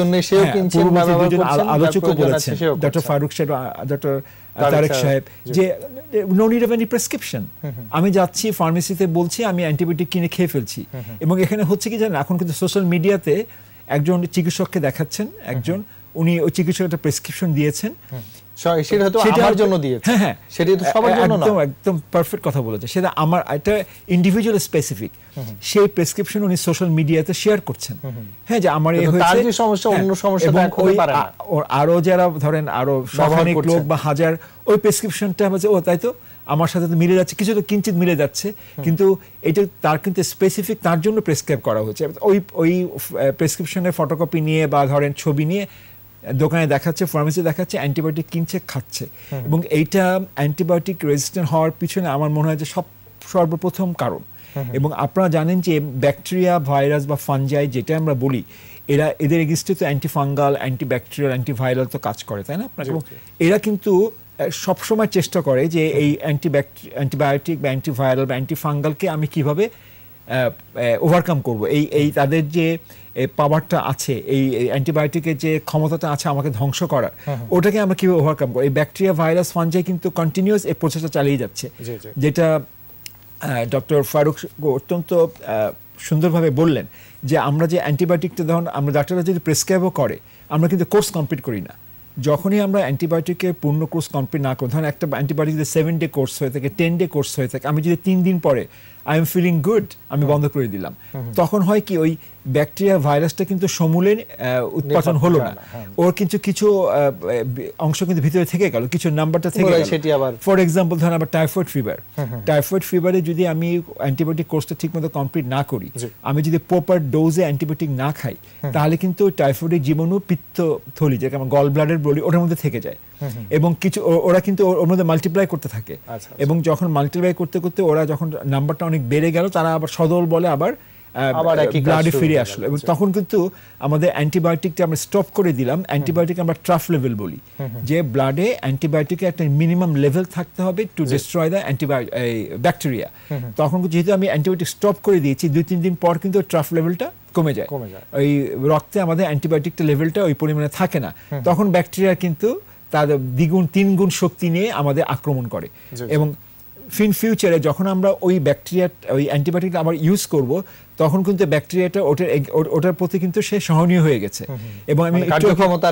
আলোচকও বলেছেন, ডক্টর ফারুক সাহেব, ডক্টর তারেক সাহেব, যে no need of any prescription. আমি যাচ্ছি ফার্মেসিতে, বলছি আমি অ্যান্টিবায়োটিক কিনে খেয়ে ফেলছি। এবং এখানে হচ্ছে কি জানেন, এখন কিন্তু সোশ্যাল মিডিয়াতে একজন চিকিৎসককে দেখাচ্ছেন, একজন উনি ওই চিকিৎসক একটা প্রেসক্রিপশন দিয়েছেন, সেটা হয়তো আমার জন্য দিয়েছে, হ্যাঁ সেটা তো সবার জন্য না। একদম পারফেক্ট কথা বলেছে, সেটা আমার এটা ইন্ডিভিজুয়াল স্পেসিফিক। সেই প্রেসক্রিপশন উনি সোশ্যাল মিডিয়াতে শেয়ার করছেন। হ্যাঁ, যে আমার এই হয়েছে, যে সমস্যা অন্য সমস্যা হতে পারে না। আরো যারা ধরেন আরো শতাধিক লোক বা হাজার, ওই প্রেসক্রিপশনটা হচ্ছে, ও তাই তো আমার সাথে তো মিলে যাচ্ছে, কিছু তো কিঞ্চিত মিলে যাচ্ছে, কিন্তু এটা তার কিন্তু স্পেসিফিক তার জন্য প্রেসক্রাইব করা হচ্ছে। ওই প্রেসক্রিপশনের ফটোকপি নিয়ে বা ধরেন ছবি নিয়ে দোকানে দেখাচ্ছে, ফার্মেসি দেখাচ্ছে, অ্যান্টিবায়োটিক কিনছে, খাচ্ছে। এবং এইটা অ্যান্টিবায়োটিক রেজিস্ট্যান্ট হওয়ার পিছনে আমার মনে হয় যে সর্বপ্রথম কারণ এবং আপনারা জানেন যে ব্যাকটেরিয়া, ভাইরাস বা ফানজাই যেটা আমরা বলি, এদের এগেইনস্টে তো অ্যান্টিফাঙ্গাল, অ্যান্টিব্যাকটেরিয়াল, অ্যান্টিভাইরাল তো কাজ করে, তাই না? এরা কিন্তু সবসময় চেষ্টা করে যে এই অ্যান্টিবায়োটিক বা অ্যান্টিভাইরাল বা অ্যান্টিফাঙ্গালকে আমি কিভাবে ওভারকাম করব। এই তাদের যে পাওয়ারটা আছে, এই অ্যান্টিবায়োটিকের যে ক্ষমতাটা আছে আমাকে ধ্বংস করার, ওটাকে আমরা কিভাবে ওভারকাম করব। এই ব্যাকটেরিয়া, ভাইরাস, ফানজাই কিন্তু কন্টিনিউয়াস এই প্রসেসটা চালিয়ে যাচ্ছে, যেটা ডক্টর ফারুক অত্যন্ত সুন্দরভাবে বললেন যে আমরা যে অ্যান্টিবায়োটিকটা, ধরুন আমরা ডাক্তাররা যদি প্রেসক্রাইবও করে, আমরা কিন্তু কোর্স কমপ্লিট করি না। যখনই আমরা অ্যান্টিবায়োটিকের পূর্ণ কোর্স কমপ্লিট না করি, ধরুন একটা অ্যান্টিবায়োটিক যদি 7 ডে কোর্স হয়ে থাকে, 10 ডে কোর্স হয়ে থাকে, আমি যদি 3 দিন পরে আই এম ফিলিং গুড আমি বন্ধ করে দিলাম, তখন হয় কি ওই ব্যাকটেরিয়া, ভাইরাসটা কিন্তু সমূলে উৎপাদন হলো না, ওর কিছু অংশ কিন্তু ভিতরে থেকে গেল, কিছু নাম্বারটা থেকে গেল। ফর এক্সাম্পল ধরুন আবার টাইফয়েড ফিভারে যদি আমি অ্যান্টিবায়োটিক কোর্সটা ঠিকমতো কমপ্লিট না করি, আমি যদি প্রপার ডোজে অ্যান্টিবায়োটিক না খাই, তাহলে কিন্তু টাইফয়েডের জীবাণু পিত্তথলি, যেটা আমরা গল ব্লাডার বলি, ওটার মধ্যে থেকে যায় এবং কিছু ওরা কিন্তু ওর মধ্যে মাল্টিপ্লাই করতে থাকে, এবং যখন মাল্টিপ্লাই করতে করতে ওরা যখন নাম্বারটা অনেক বেড়ে গেল, তারা আবার সদল বলে আবার ব্লাডে ফিরে আসলো। এবং তখন কিন্তু আমাদের অ্যান্টিবায়োটিকটা আমরা স্টপ করে দিলাম। অ্যান্টিবায়োটিক আমরা ট্রাফ লেভেল বলি, যে ব্লাডে অ্যান্টিবায়োটিকের একটা মিনিমাম লেভেল থাকতে হবে টু ডিস্ট্রয় দ্য ব্যাকটেরিয়া। তখন যেহেতু আমি অ্যান্টিবায়োটিক স্টপ করে দিয়েছি, 2-3 দিন পর কিন্তু ট্রাফ লেভেলটা কমে যায়, ওই রক্তে আমাদের অ্যান্টিবায়োটিকটা লেভেলটা ওই পরিমাণে থাকে না। তখন ব্যাকটেরিয়া কিন্তু তাদের 2-3 গুণ শক্তি নিয়ে আমাদের আক্রমণ করে। এবং ফিউচারে যখন আমরা ওই অ্যান্টিবায়োটিকটা আবার ইউজ করব, তখন কিন্তু ব্যাকটেরিয়াটা ওটার প্রতি কিন্তু সে সহনীয় হয়ে গেছে, এবং আমি কার্যক্ষমতা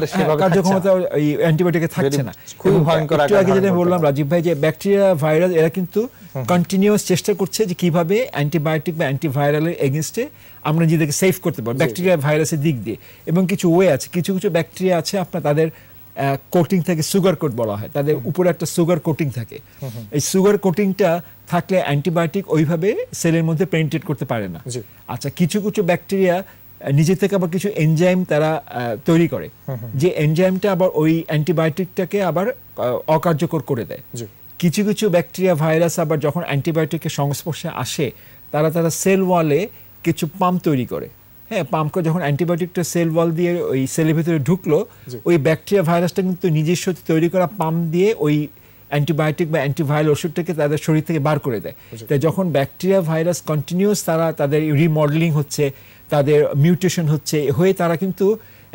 ওই অ্যান্টিবায়োটিকে থাকছে না। একটু আগে যেটা বললাম রাজীব ভাই, যে ব্যাকটেরিয়া, ভাইরাস এরা কিন্তু কন্টিনিউয়াস চেষ্টা করছে যে কিভাবে অ্যান্টিবায়োটিক বা অ্যান্টিভাইরালের এগেইনস্টে আমরা নিজেদেরকে সেভ করতে পারবো ব্যাকটেরিয়া, ভাইরাসের দিক দিয়ে। এবং কিছু ওয়ে আছে, কিছু ব্যাকটেরিয়া আছে আপনার তাদের কোটিং থাকে, সুগার কোট বলা হয়, তাদের উপরে একটা সুগার কোটিং থাকে। এই সুগার কোটিংটা থাকলে অ্যান্টিবায়োটিক ওইভাবে সেলের মধ্যে পেনিট্রেট করতে পারে না। আচ্ছা, কিছু ব্যাকটেরিয়া নিজে থেকে আবার কিছু এনজাইম তারা তৈরি করে, যে এনজাইমটা আবার ওই অ্যান্টিবায়োটিকটাকে আবার অকার্যকর করে দেয়। কিছু ব্যাকটেরিয়া, ভাইরাস আবার যখন অ্যান্টিবায়োটিকের সংস্পর্শে আসে, তারা সেল ওয়ালে কিছু পাম্প তৈরি করে। হ্যাঁ, পাম্প করে যখন অ্যান্টিবায়োটিকটা সেল ওয়াল দিয়ে ওই সেলের ভিতরে ঢুকলো, ওই ব্যাকটেরিয়া, ভাইরাসটা কিন্তু নিজস্ব তৈরি করা পাম্প দিয়ে ওই অ্যান্টিবায়োটিক বা অ্যান্টিভাইরাল ওষুধটাকে তাদের শরীর থেকে বার করে দেয়। তাই যখন ব্যাকটেরিয়া, ভাইরাস কন্টিনিউয়াস তাদের রিমডেলিং হচ্ছে, তাদের মিউটেশন হয়ে তারা কিন্তু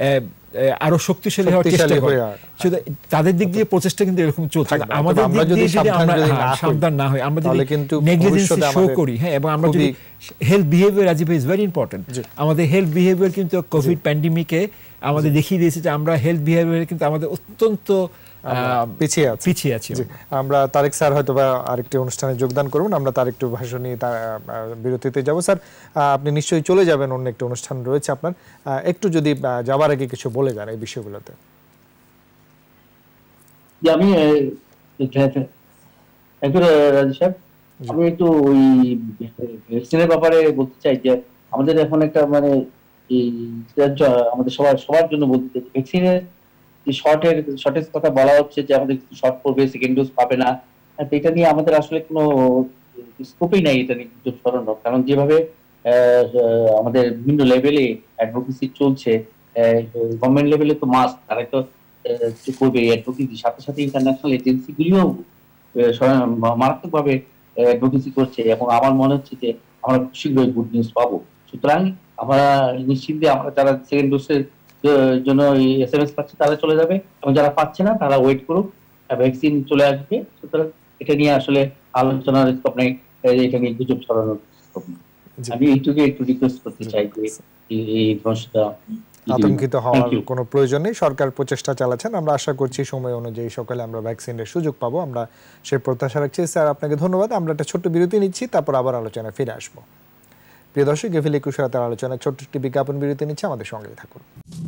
আরো শক্তিশালী হওয়ার চেষ্টা করে। তাদের দিক দিয়ে প্রচেষ্টা কিন্তু এরকম চলছে। আমাদের দিক দিয়ে যদি আমরা সাবধান না হই, আমরা যদি নেগলিজেন্সি শো করি, হ্যাঁ, এবং আমরা যদি হেলথ বিহেভিয়ার, রাজীব ভাই ইজ ভেরি ইম্পর্টেন্ট। আমাদের হেলথ বিহেভিয়ার কিন্তু কোভিড প্যান্ডেমিকে আমাদের দেখিয়ে দিয়েছে যে আমরা হেলথ বিহেভিয়ারে কিন্তু আমাদের অত্যন্ত পিছিয়ে আছি। আমরা তারেক স্যার হয়তো বা আরেকটি অনুষ্ঠানে যোগদান করবেন, আমরা তার একটু ভাষণ নিয়ে বিরতিতে যাব। স্যার, আপনি নিশ্চয়ই চলে যাবেন, অন্য একটা অনুষ্ঠান রয়েছে আপনার, একটু যদি যাবার আগে কিছু বলে যান এই বিষয়গুলোতে। আমি একটু ওই ভ্যাকসিনের ব্যাপারে বলতে চাই যে আমাদের এখন একটা মানে আমাদের সবার জন্য বলতে চাই, ভ্যাকসিনের শর্টেজ কথা বলা হচ্ছে যে আমাদের শর্ট পড়বে, সেকেন্ড ডোজ পাবে না। এটা নিয়ে আমাদের আসলে কোনো স্কোপই নাই এটা নিয়ে গুজব ছড়ানোর। কারণ যেভাবে আমাদের বিভিন্ন লেভেলে অ্যাডভোকেসি চলছে, গভর্নমেন্ট লেভেলে তো মাস্ট তারা তো করবে অ্যাডভোকেসি, সাথে সাথে ইন্টারন্যাশনাল এজেন্সি গুলিও মারাত্মক ভাবে অ্যাডভোকেসি করছে, এবং আমার মনে হচ্ছে যে আমরা খুব শীঘ্রই গুড নিউজ পাবো। সুতরাং আমরা নিশ্চিন্তে, আমরা যারা সেকেন্ড ডোজের জন্য SMS পাচ্ছে তারা চলে যাবে, এবং যারা পাচ্ছে না তারা ওয়েট করুক, ভ্যাকসিন চলে আসবে। সুতরাং এটা নিয়ে আসলে আলোচনার স্কোপ নেই, এটা নিয়ে গুজব ছড়ানোর স্কোপ নেই। আমি এইটুকু একটু রিকোয়েস্ট করতে চাই যে এই সমস্যাটা আতঙ্কিত হওয়ার কোনো প্রয়োজন নেই। সরকার প্রচেষ্টা চালাচ্ছেন, আমরা আশা করছি সময় অনুযায়ী সকালে আমরা ভ্যাকসিনের সুযোগ পাবো, আমরা সেই প্রত্যাশা রাখছি। স্যার, আপনাকে ধন্যবাদ। আমরা একটা ছোট্ট বিরতি নিচ্ছি, তারপর আবার আলোচনায় ফিরে আসবো। প্রিয় দর্শক, এফএল 21 রাতের আলোচনায় ছোট্ট একটি বিজ্ঞাপন বিরতি নিচ্ছে, আমাদের সঙ্গেই থাকুন।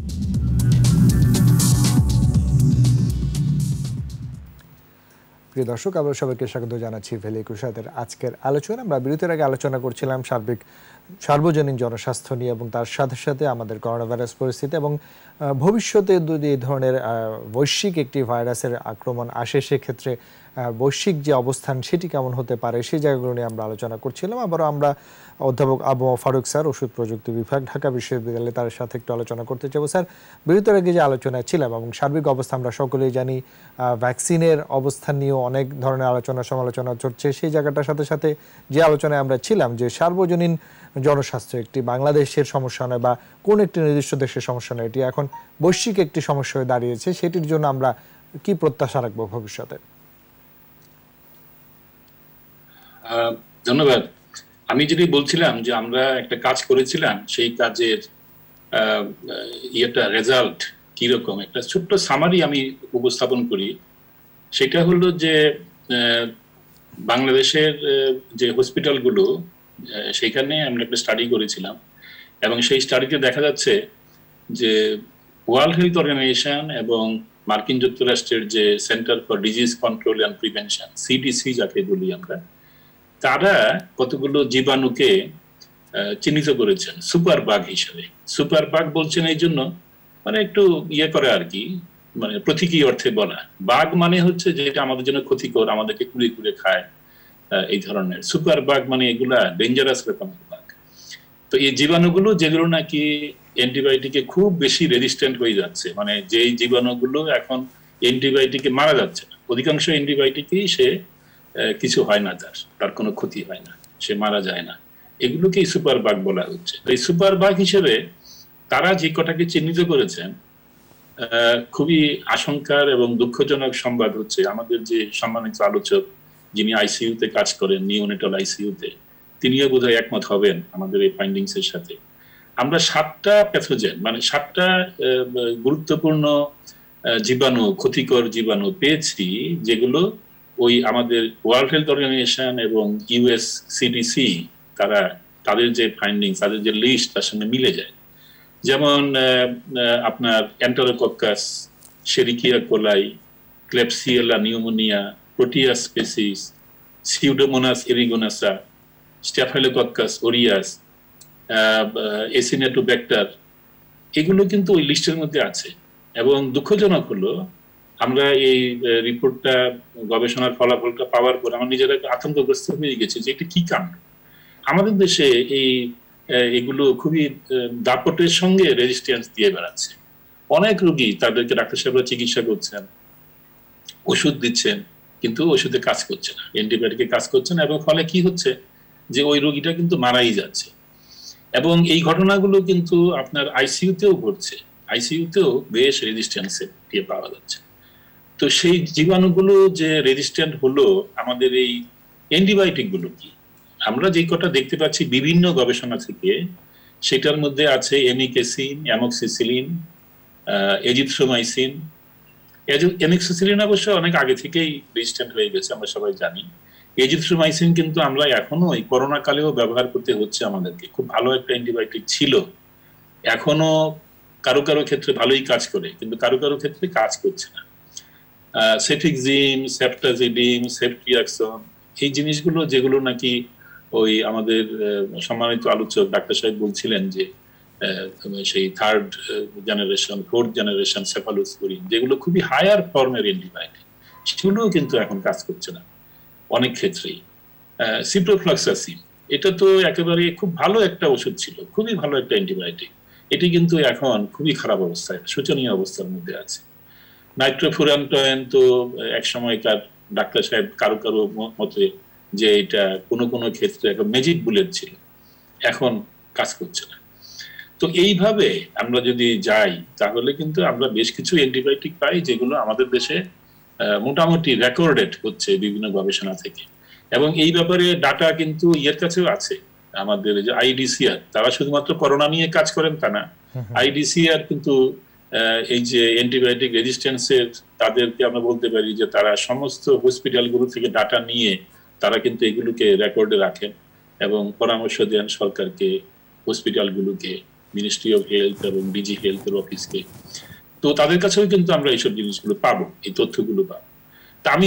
প্রিয় দর্শক, আমরা সবাইকে স্বাগত জানাচ্ছি এফএল 21 রাতের আজকের আলোচনা। আমরা বিরতির আগে আলোচনা করছিলাম সার্বজনীন জনস্বাস্থ্য নিয়ে, এবং তার সাথে সাথে আমাদের করোনা ভাইরাস পরিস্থিতি, এবং ভবিষ্যতে যদি এই ধরনের বৈশ্বিক একটি ভাইরাসের আক্রমণ আসে, সেক্ষেত্রে বৈশ্বিক যে অবস্থান সেটি কেমন হতে পারে সেই জায়গাগুলো নিয়ে আমরা আলোচনা করছিলাম। আবারও আমরা অধ্যাপক আবু ফারুক স্যার, ওষুধ প্রযুক্তি বিভাগ, ঢাকা বিশ্ববিদ্যালয়ে, তার সাথে একটু আলোচনা করতে চাইব। স্যার, বিরতির আগে যে আলোচনায় ছিলাম এবং সার্বিক অবস্থা আমরা সকলেই জানি, ভ্যাকসিনের অবস্থান নিয়েও অনেক ধরনের আলোচনা সমালোচনা চলছে। সেই জায়গাটার সাথে সাথে যে আলোচনায় আমরা ছিলাম যে সার্বজনীন জনস্বাস্থ্য একটি বাংলাদেশের সমস্যা নয় বা কোন একটি নির্দিষ্ট দেশের সমস্যা নয়, এটি এখন বৈশ্বিক একটি সমস্যা হয়ে দাঁড়িয়েছে। সেটির জন্য আমরা কি প্রত্যাশা রাখবো ভবিষ্যতে? ধন্যবাদ। আমি যদি বলছিলাম যে আমরা একটা কাজ করেছিলাম, সেই কাজের রেজাল্ট কিরকম, একটা ছোট্ট সামারি আমি উপস্থাপন করি। সেটা হলো যে বাংলাদেশের যে হসপিটালগুলো, সেখানে আমরা একটা স্টাডি করেছিলাম এবং সেই স্টাডিতে দেখা যাচ্ছে যে ওয়ার্ল্ড হেলথ অর্গানাইজেশন এবং মার্কিন যুক্তরাষ্ট্রের যে center for disease control and prevention, CDC যাকে বলি আমরা, তারা কতগুলো জীবাণুকে চিহ্নিত করেছেন সুপার বাগ হিসেবে। সুপার বাগ বলছেন এই জন্য মানে একটু করে আর কি, মানে প্রতীকী অর্থে বলা। বাগ মানে হচ্ছে যেটা আমাদের জন্য ক্ষতিকর, আমাদেরকে কুড়ে কুড়ে খায়, এই ধরনের। সুপার বাগ মানে এগুলা ডেঞ্জারাস রকমের বাগ। তো এই জীবাণুগুলো যেগুলো নাকি অ্যান্টিবায়োটিকে খুব বেশি রেজিস্ট্যান্ট হয়ে যাচ্ছে, মানে যেই জীবাণুগুলো এখন অ্যান্টিবায়োটিকে মারা যাচ্ছে না, অধিকাংশ অ্যান্টিবায়োটিকেই সে কিছু হয় না, তার কোনো ক্ষতি হয় না, সে মারা যায় না, এগুলোকেই সুপার বাগ বলা হচ্ছে। এই সুপার বাগ হিসেবে তারা যে কটাকে চিহ্নিত করেছেন, খুবই আশঙ্কার এবং দুঃখজনক সংবাদ হচ্ছে আমাদের যে সম্মানিত আলোচক যিনি আইসিইউতে কাজ করেন, নিওনেটাল আইসিইউতে, তিনিও বোধহয় একমত হবেন আমাদের এই ফাইন্ডিংস এর সাথে। আমরা 7টা প্যাথোজেন, মানে 7টা গুরুত্বপূর্ণ জীবাণু, ক্ষতিকর জীবাণু পেয়েছি, যেগুলো ওই আমাদের ওয়ার্ল্ড হেলথ অর্গানাইজেশন এবং ইউএস সিডিসি তাদের যে ফাইন্ডিংস, তাদের যে লিস্ট, তার সঙ্গে মিলে যায়। যেমন আপনার Enterococcus, Escherichia coli, Klebsiella pneumoniae, Proteus species, Pseudomonas aeruginosa, Staphylococcus aureus, Acinetobacter, এগুলো কিন্তু ওই লিস্টের মধ্যে আছে। এবং দুঃখজনক হলো আমরা এই রিপোর্টটা, গবেষণার ফলাফলটা পাওয়ার পর আমার নিজেরা আতঙ্কগ্রস্ত হয়ে গেছে যে এটা কি কাণ্ড। আমাদের দেশে এগুলো খুবই দাপটের সঙ্গে রেজিস্ট্যান্স দিয়ে বেড়াচ্ছে। অনেক রোগী, তাদেরকে ডাক্তার সাহেবরা চিকিৎসা করছেন, ওষুধ দিচ্ছেন, কিন্তু ওষুধে কাজ করছে না, অ্যান্টিবায়োটিকে কাজ করছে না, এবং ফলে কি হচ্ছে যে ওই রোগীটা কিন্তু মারাই যাচ্ছে। এবং এই ঘটনাগুলো কিন্তু আপনার আইসিইউতেও ঘটছে, আইসিইউতেও বেশ রেজিস্ট্যান্সে দিয়ে পাওয়া যাচ্ছে। তো সেই জীবাণুগুলো যে রেজিস্ট্যান্ট হলো, আমাদের এই অ্যান্টিবায়োটিক গুলো কি, আমরা যে কটা দেখতে পাচ্ছি বিভিন্ন গবেষণা থেকে, সেটার মধ্যে আছে এমিকেসিন, অ্যামোক্সিসিলিন, এজিথ্রোমাইসিন। এমিক্সিসিলিন অবশ্য অনেক আগে থেকেই রেজিস্ট্যান্ট হয়ে গেছে, আমরা সবাই জানি। এজিথ্রোমাইসিন কিন্তু আমরা এখনো এই করোনা কালেও ব্যবহার করতে হচ্ছে আমাদেরকে। খুব ভালো একটা অ্যান্টিবায়োটিক ছিল, এখনো কারো কারো ক্ষেত্রে ভালোই কাজ করে, কিন্তু কারো কারো ক্ষেত্রে কাজ করছে না। সেফিক্সিম, সেফটাজিডিম, সেফট্রিয়াক্সন, এই জিনিসগুলো যেগুলো নাকি ওই আমাদের সম্মানিত আলোচক ডাক্তার সাহেব বলছিলেন যে সেই 3rd generation 4th generation cephalosporin, যেগুলো খুবই হায়ার ফর্মের অ্যান্টিবায়োটিক, সেগুলোও কিন্তু এখন কাজ করছে না অনেক ক্ষেত্রেই। সিপ্রোফ্লক্সাসিন, এটা তো একেবারে খুব ভালো একটা ওষুধ ছিল, খুবই ভালো একটা অ্যান্টিবায়োটিক, এটি কিন্তু এখন খুবই খারাপ অবস্থায়, শোচনীয় অবস্থার মধ্যে আছে। নাইট্রোফুরানটয়েন তো এক সময়কার ডাক্তার সাহেব কারো কারো মতে যে এটা কোনো কোনো ক্ষেত্রে এখন ম্যাজিক বুলেট ছিল, এখন কাজ করছে না। তো এইভাবে আমরা যদি যাই, তাহলে কিন্তু আমরা বেশ কিছু অ্যান্টিবায়োটিক পাই যেগুলো আমাদের দেশে মোটামুটি রেকর্ডেড হচ্ছে বিভিন্ন গবেষণা থেকে। এবং এই ব্যাপারে ডাটা কিন্তু ইয়ের কাছেও আছে, আমাদের যে আইডিসিআর, তারা শুধুমাত্র করোনা নিয়ে কাজ করেন তা না, আইডিসিআর কিন্তু এই যে অ্যান্টিবায়োটিক রেজিস্ট্যান্সের, তাদেরকে আমরা বলতে পারি যে তারা সমস্ত হসপিটালগুলো থেকে ডাটা নিয়ে তারা কিন্তু এগুলোকে রেকর্ডে রাখেন এবং পরামর্শ দেন সরকারকে, হসপিটালগুলোকে, মিনিস্ট্রি অফ হেলথ এবং ডিজি হেলথের অফিসকে। তো তাদের কাছেও কিন্তু আমরা এইসব জিনিসগুলো পাবো, এই তথ্যগুলো পাবো। তা আমি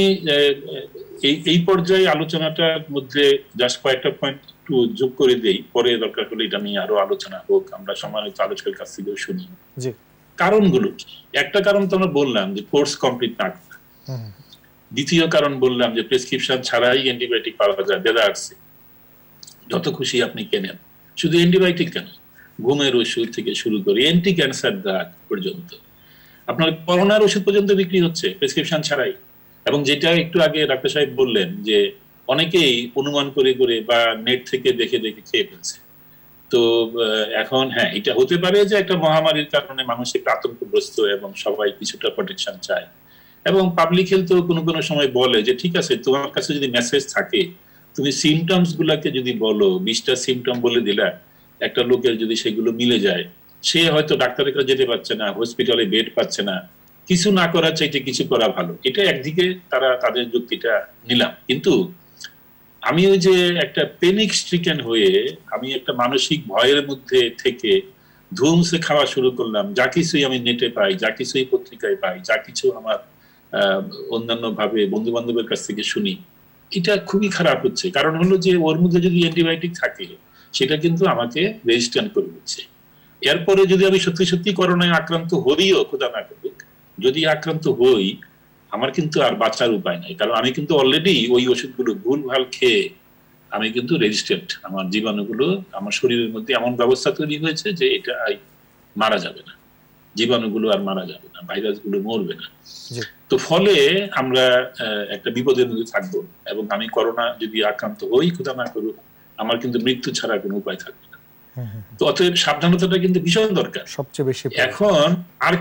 এই পর্যায়ে আলোচনাটার মধ্যে জাস্ট কয়েকটা পয়েন্ট একটু যোগ করে দেই, পরে দরকার হলে এটা নিয়ে আরো আলোচনা হোক, আমরা সম্মানিত আলোচকের কাছ থেকেও শুনি। কারণগুলো কি? একটা কারণ তো আমরা বললাম যে কোর্স কমপ্লিট না করা। দ্বিতীয় কারণ বললাম যে প্রেসক্রিপশন ছাড়াই অ্যান্টিবায়োটিক পাওয়া যায় দেদারসে, যত খুশি আপনি কেনেন। শুধু অ্যান্টিবায়োটিক কেন, ঘুমের ওষুধ থেকে শুরু করে অ্যান্টি ক্যান্সার ড্রাগ পর্যন্ত, আপনার করোনার ওষুধ পর্যন্ত বিক্রি হচ্ছে প্রেসক্রিপশন ছাড়াই। এবং যেটা একটু আগে ডাক্তার সাহেব বললেন যে অনেকেই অনুমান করে করে বা নেট থেকে দেখে দেখে খেয়ে ফেলছে। তো এখন হ্যাঁ, এটা হতে পারে যে একটা মহামারীর কারণে মানুষ একটু আতঙ্কগ্রস্ত এবং সবাই কিছুটা প্রোটেকশন চায়। এবং পাবলিক হেলথ কোনো কোনো সময় বলে যে ঠিক আছে, তোমার কাছে যদি মেসেজ থাকে, তুমি সিমটমস গুলাকে যদি বলো, 20টা সিমটম বলে দিলা, একটা লোকের যদি সেগুলো মিলে যায়, সে হয়তো ডাক্তারের কাছে যেতে পারছে না, হসপিটালে বেড পাচ্ছে না, কিছু না করার চাইতে কিছু করা ভালো। এটা একদিকে তারা তাদের যুক্তিটা নিলাম। কিন্তু আমি ওই যে একটা প্যানিক স্ট্রিকেন হয়ে আমি একটা মানসিক ভয়ের মধ্যে থেকে ধুমসে খাওয়া শুরু করলাম, যা কিছুই আমি নেটে পাই, যা কিছুই পত্রিকায় পাই, যা কিছু আমার অন্যান্য ভাবে বন্ধু বান্ধবের কাছ থেকে শুনি, এটা খুবই খারাপ হচ্ছে। কারণ হলো যে ওর মধ্যে যদি অ্যান্টিবায়োটিক থাকে, সেটা কিন্তু আমাকে রেজিস্ট্যান্ট করে দিচ্ছে। এরপরে যদি আমি সত্যি সত্যি করোনায় আক্রান্ত হইও, খোদা না করুক, যদি আক্রান্ত হই, আমার কিন্তু আর বাঁচার উপায় নাই। কারণ আমি কিন্তু অলরেডি ওই ওষুধগুলো ভুলভাল খেয়ে আমি কিন্তু রেজিস্ট্যান্ট। আমার জীবাণুগুলো আমার শরীরের মধ্যে এমন ব্যবস্থা তৈরি হয়েছে যে এটা মারা যাবে না, জীবাণুগুলো আর মারা যাবে না, ভাইরাসগুলো মরবে না। তো ফলে আমরা একটা বিপদের মধ্যে থাকবো। এবং আমি করোনা যদি আক্রান্ত হই, খোদা না করুক, আমার কিন্তু মৃত্যু ছাড়া কোনো উপায় থাকবে না। তো অতএব সাবধানতাটা কিন্তু ভীষণ দরকার সবচেয়ে বেশি। এখন আর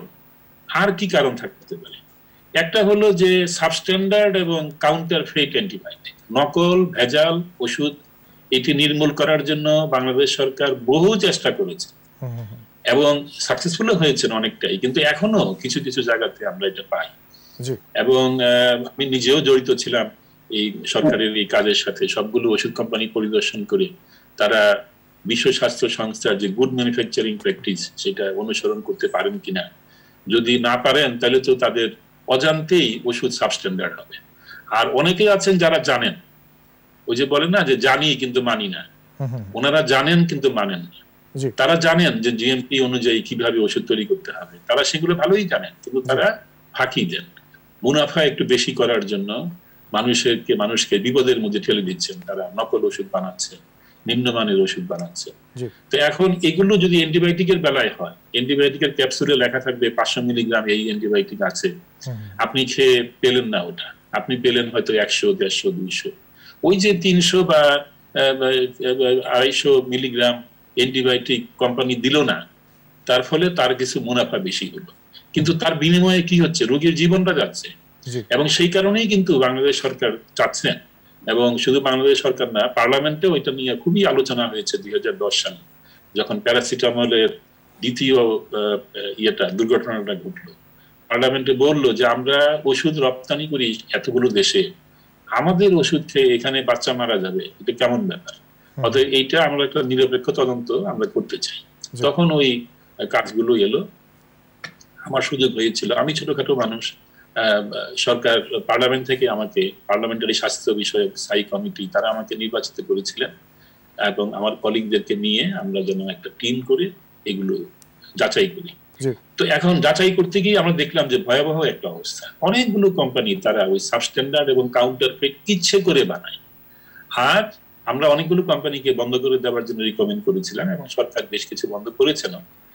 কি কারণ থাকতে পারে? একটা হলো যে সাবস্ট্যান্ডার্ড এবং কাউন্টারফেট অ্যান্টিবায়োটিক, নকল ভেজাল ওষুধ, এটি নির্মূল করার জন্য বাংলাদেশ সরকার বহু চেষ্টা করেছে এবং সাকসেসফুল হয়েছেন অনেকটাই, কিন্তু এখনো কিছু কিছু জায়গাতে আমরা এটা পাই। এবং আমি নিজেও জড়িত ছিলাম এই সরকারের এই কাজের সাথে। সবগুলো ওষুধ কোম্পানি পরিদর্শন করে তারা বিশ্ব স্বাস্থ্য সংস্থার যে গুড ম্যানুফ্যাকচারিং প্র্যাকটিস, সেটা অনুসরণ করতে পারেন কিনা। যদি না পারেন, তাহলে তো তাদের অজান্তেই ওষুধ সাবস্ট্যান্ডার্ড হবে। আর অনেকে আছেন যারা জানেন, ওই যে বলেন না যে জানি কিন্তু মানি না, ওনারা জানেন কিন্তু মানেন না। তারা জানেন যে জিএমপি অনুযায়ী কিভাবে ওষুধ তৈরি করতে হবে, তারা সেগুলো ভালোই জানেন, কিন্তু তারা ফাঁকি দেন। মুনাফা একটু বেশি করার জন্য মানুষকে বিপদের মধ্যে ঠেলে দিচ্ছেন। তারা নকল ওষুধ বানাচ্ছে, নিম্নমানের ওষুধ বানাচ্ছে। তো এখন এগুলো যদি অ্যান্টিবায়োটিকের বেলায় হয়, অ্যান্টিবায়োটিকের ক্যাপসুলে লেখা থাকবে 500 মিলিগ্রাম এই অ্যান্টিবায়োটিক আছে, আপনি খেয়ে পেলেন না ওটা, আপনি পেলেন হয়তো 100, 150, 200। ওই যে 300 বা 250 মিলিগ্রাম অ্যান্টিবায়োটিক কোম্পানি দিল না, তার ফলে তার কিছু মুনাফা বেশি হলো, কিন্তু তার বিনিময়ে কি হচ্ছে? রোগীর জীবনটা যাচ্ছে। এবং সেই কারণেই কিন্তু বাংলাদেশ সরকার চাচ্ছেন, এবং শুধু বাংলাদেশ সরকার না, পার্লামেন্টে ওইটা নিয়ে খুবই আলোচনা হয়েছে 2010 সালে, যখন প্যারাসিটামলের দ্বিতীয় দুর্ঘটনাটা ঘটলো। পার্লামেন্টে বললো যে আমরা ওষুধ রপ্তানি করি এতগুলো দেশে, আমাদের ওষুধ খেয়ে এখানে বাচ্চা মারা যাবে, এটা কেমন ব্যাপার? অতএব এইটা আমরা একটা নিরপেক্ষ তদন্ত আমরা করতে চাই। তখন ওই কাজগুলো এলো, আমার সুযোগ হয়েছিল। আমি ছোটখাটো মানুষ, সরকার পার্লামেন্ট থেকে আমাকে, পার্লামেন্টারি স্বাস্থ্য বিষয়ক স্থায়ী কমিটি, তারা আমাকে নির্বাচিত করেছিলেন এবং আমার কলিগদেরকে নিয়ে আমরা যেন একটা টিম করে এগুলো যাচাই করি। তো এখন যাচাই করতে গিয়ে আমরা দেখলাম যে ভয়াবহ একটা অবস্থা। অনেকগুলো কোম্পানি তারা ওই সাবস্ট্যান্ডার্ড এবং কাউন্টারফেট ইচ্ছে করে বানায়। আর আমরা অনেকগুলো কোম্পানিকে বন্ধ করে দেওয়ার জন্য রিকমেন্ড করেছিলাম এবং সরকার বেশ কিছু বন্ধ করেছেন,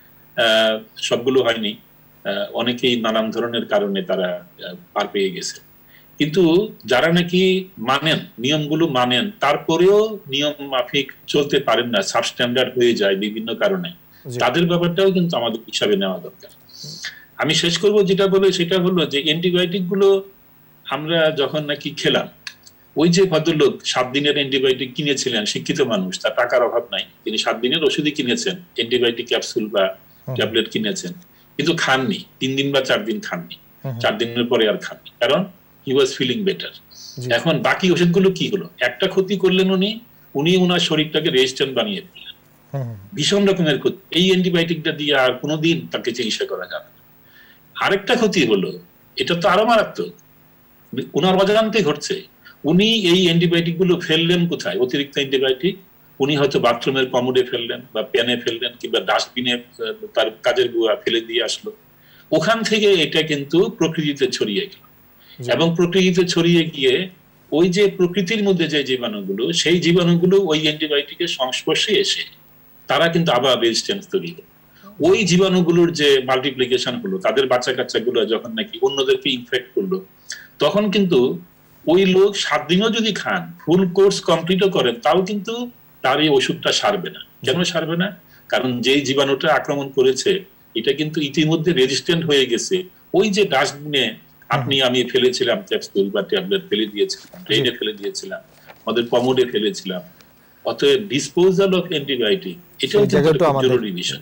সবগুলো হয়নি। অনেকেই নানান ধরনের কারণে তারা পার পেয়ে গেছে। কিন্তু যারা নাকি মানেন, নিয়মগুলো মানেন, তারপরেও নিয়ম মাফিক চলতে পারেন না, সাবস্ট্যান্ডার্ড হয়ে যায় বিভিন্ন কারণে, তাদের ব্যাপারটাও কিন্তু আমাদের হিসাবে নেওয়া দরকার। আমি শেষ করব যেটা বলে, সেটা হলো যে অ্যান্টিবায়োটিক গুলো আমরা যখন নাকি খেলাম, ওই যে ভদ্রলোক 7 দিনের অ্যান্টিবায়োটিক কিনেছিলেন, শিক্ষিত মানুষ, তার টাকার অভাব নাই, তিনি 7 দিনের ওষুধই কিনেছেন, অ্যান্টিবায়োটিক ক্যাপসুল বা ট্যাবলেট কিনেছেন, কিন্তু খাননি 3 দিন বা 4 দিন খাননি, 4 দিনের পরে আর খাননি, কারণ হি ওয়াজ ফিলিং বেটার। এখন বাকি ওষুধগুলো কি হলো? একটা ক্ষতি করলেন উনি ওনার শরীরটাকে রেজিস্ট্যান্ট বানিয়ে ফেললেন, ভীষণ রকমের ক্ষতি। এই অ্যান্টিবায়োটিকটা দিয়ে আর কোনোদিন তাকে চিকিৎসা করা যাবে না। আরেকটা ক্ষতি হলো, এটা তো আরো মারাত্মক, ওনার অজান্তে ঘটছে। উনি এই অ্যান্টিবায়োটিক গুলো ফেললেন কোথায়? অতিরিক্ত অ্যান্টিবায়োটিক উনি হয়তো বাথরুমের কমোডে ফেললেন বা প্যানে ফেললেন কিংবা ডাস্টবিনে তার কাজের গুঁড়া ফেলে দিয়ে আসলো, ওখান থেকে এটা কিন্তু প্রকৃতিতে ছড়িয়ে গেল। এবং প্রকৃতিতে ছড়িয়ে গিয়ে ওই যে প্রকৃতির মধ্যে যে জীবাণুগুলো, সেই জীবাণুগুলো ওই অ্যান্টিবায়োটিকের সংস্পর্শে এসে তারা কিন্তু আবার রেজিস্ট্যান্স তৈরি করে। ওই জীবাণুগুলোর যে মাল্টিপ্লিকেশন হলো, তাদের বাচ্চা কাচ্চাগুলো যখন নাকি অন্যদেরকে ইনফেক্ট করলো, তখন কিন্তু ওই লোক 7 দিনও যদি খান, ফুল কোর্স কমপ্লিটও করেন, তাও কিন্তু তার এই ওষুধটা সারবে না। কেন সারবে না? কারণ যেই জীবাণুটা আক্রমণ করেছে এটা কিন্তু ইতিমধ্যে রেজিস্ট্যান্ট হয়ে গেছে। ওই যে ডাস্টবিনে আমি ফেলেছিলাম ক্যাপসুল বা ট্যাবলেট ফেলে দিয়েছিলাম, ড্রেনে ফেলে দিয়েছিলাম, আমাদের কমোডে ফেলেছিলাম। অতএব ডিসপোজাল অফ অ্যান্টিবায়োটিক এটাও জরুরি বিষয়।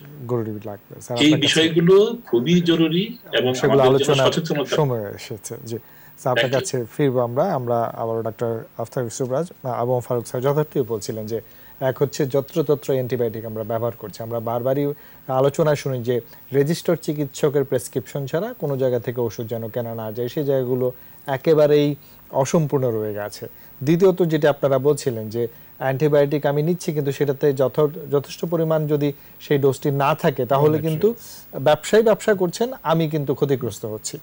এই বিষয়গুলো খুবই জরুরি এবং সচেতনতা সময় এসেছে। জি, আপনার কাছে ফিরবো আমরা আবার ডক্টর আফতাব ইউসুফরাজ আবু ফারুক স্যার যথার্থই বলছিলেন যে এক হচ্ছে যত্রতত্র অ্যান্টিবায়োটিক আমরা ব্যবহার করছি। আমরা বারবারই আলোচনায় শুনি যে রেজিস্টার্ড চিকিৎসকের প্রেসক্রিপশন ছাড়া কোনো জায়গা থেকে ওষুধ যেন কেনা না যায়, সেই জায়গাগুলো একেবারেই অসম্পূর্ণ রয়ে গেছে। দ্বিতীয়ত যেটা আপনারা বলছিলেন যে অ্যান্টিবায়োটিক আমি নিচ্ছি কিন্তু সেটাতে যথেষ্ট পরিমাণ যদি সেই ডোজটি না থাকে তাহলে কিন্তু ব্যবসা করছেন, আমি কিন্তু ক্ষতিগ্রস্ত হচ্ছি।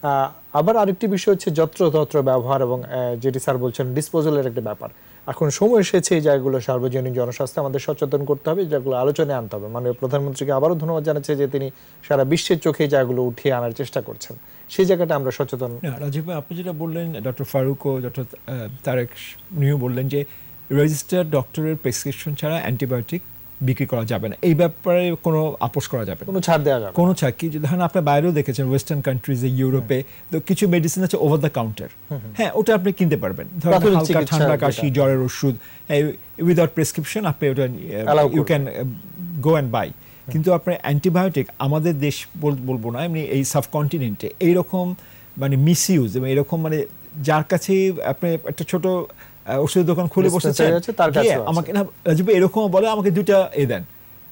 আবার আরেকটি বিষয় হচ্ছে যত্রতত্র ব্যবহার এবং যেটি স্যার বলছেন ডিসপোজালের একটা ব্যাপার। এখন সময় এসেছে এই জায়গাগুলো সার্বজনীন জনস্বাস্থ্য আমাদের সচেতন করতে হবে, যেগুলো আলোচনায় আনতে হবে। মাননীয় প্রধানমন্ত্রীকে আবারও ধন্যবাদ জানাচ্ছি যে তিনি সারা বিশ্বের চোখে এই জায়গাগুলো উঠিয়ে আনার চেষ্টা করছেন। সেই জায়গাটা আমরা সচেতন। রাজীব ভাই, আপনি যেটা বললেন, ডক্টর ফারুক ও ডক্টর তারেক উনিও বললেন যে রেজিস্টার্ড ডক্টরের প্রেসক্রিপশন ছাড়া অ্যান্টিবায়োটিক বিক্রি করা যাবে না, এই ব্যাপারে কোনো আপোষ করা যাবে না, কোনো ছাড় দেওয়া যাবে কোনো ছাড় কি। ধরেন আপনার বাইরেও দেখেছেন ওয়েস্টার্ন কান্ট্রিজে, ইউরোপে তো কিছু মেডিসিন আছে ওভার দ্য কাউন্টার, হ্যাঁ ওটা আপনি কিনতে পারবেন। ধরেন হালকা ঠান্ডা কাশি জ্বরের ওষুধ উইদাউট প্রেসক্রিপশন আপনি ওটা you can go and buy. কিন্তু আপনার অ্যান্টিবায়োটিক আমাদের দেশ বলবো না, এমনি এই সাবকন্টিনেন্টে এইরকম মানে মিসইউজ এবং এরকম মানে যার কাছে আপনি একটা ছোট ওষুধের দোকান খুলে বসেছে আমাকে না রাজীব এরকম বলে আমাকে 2টা দেন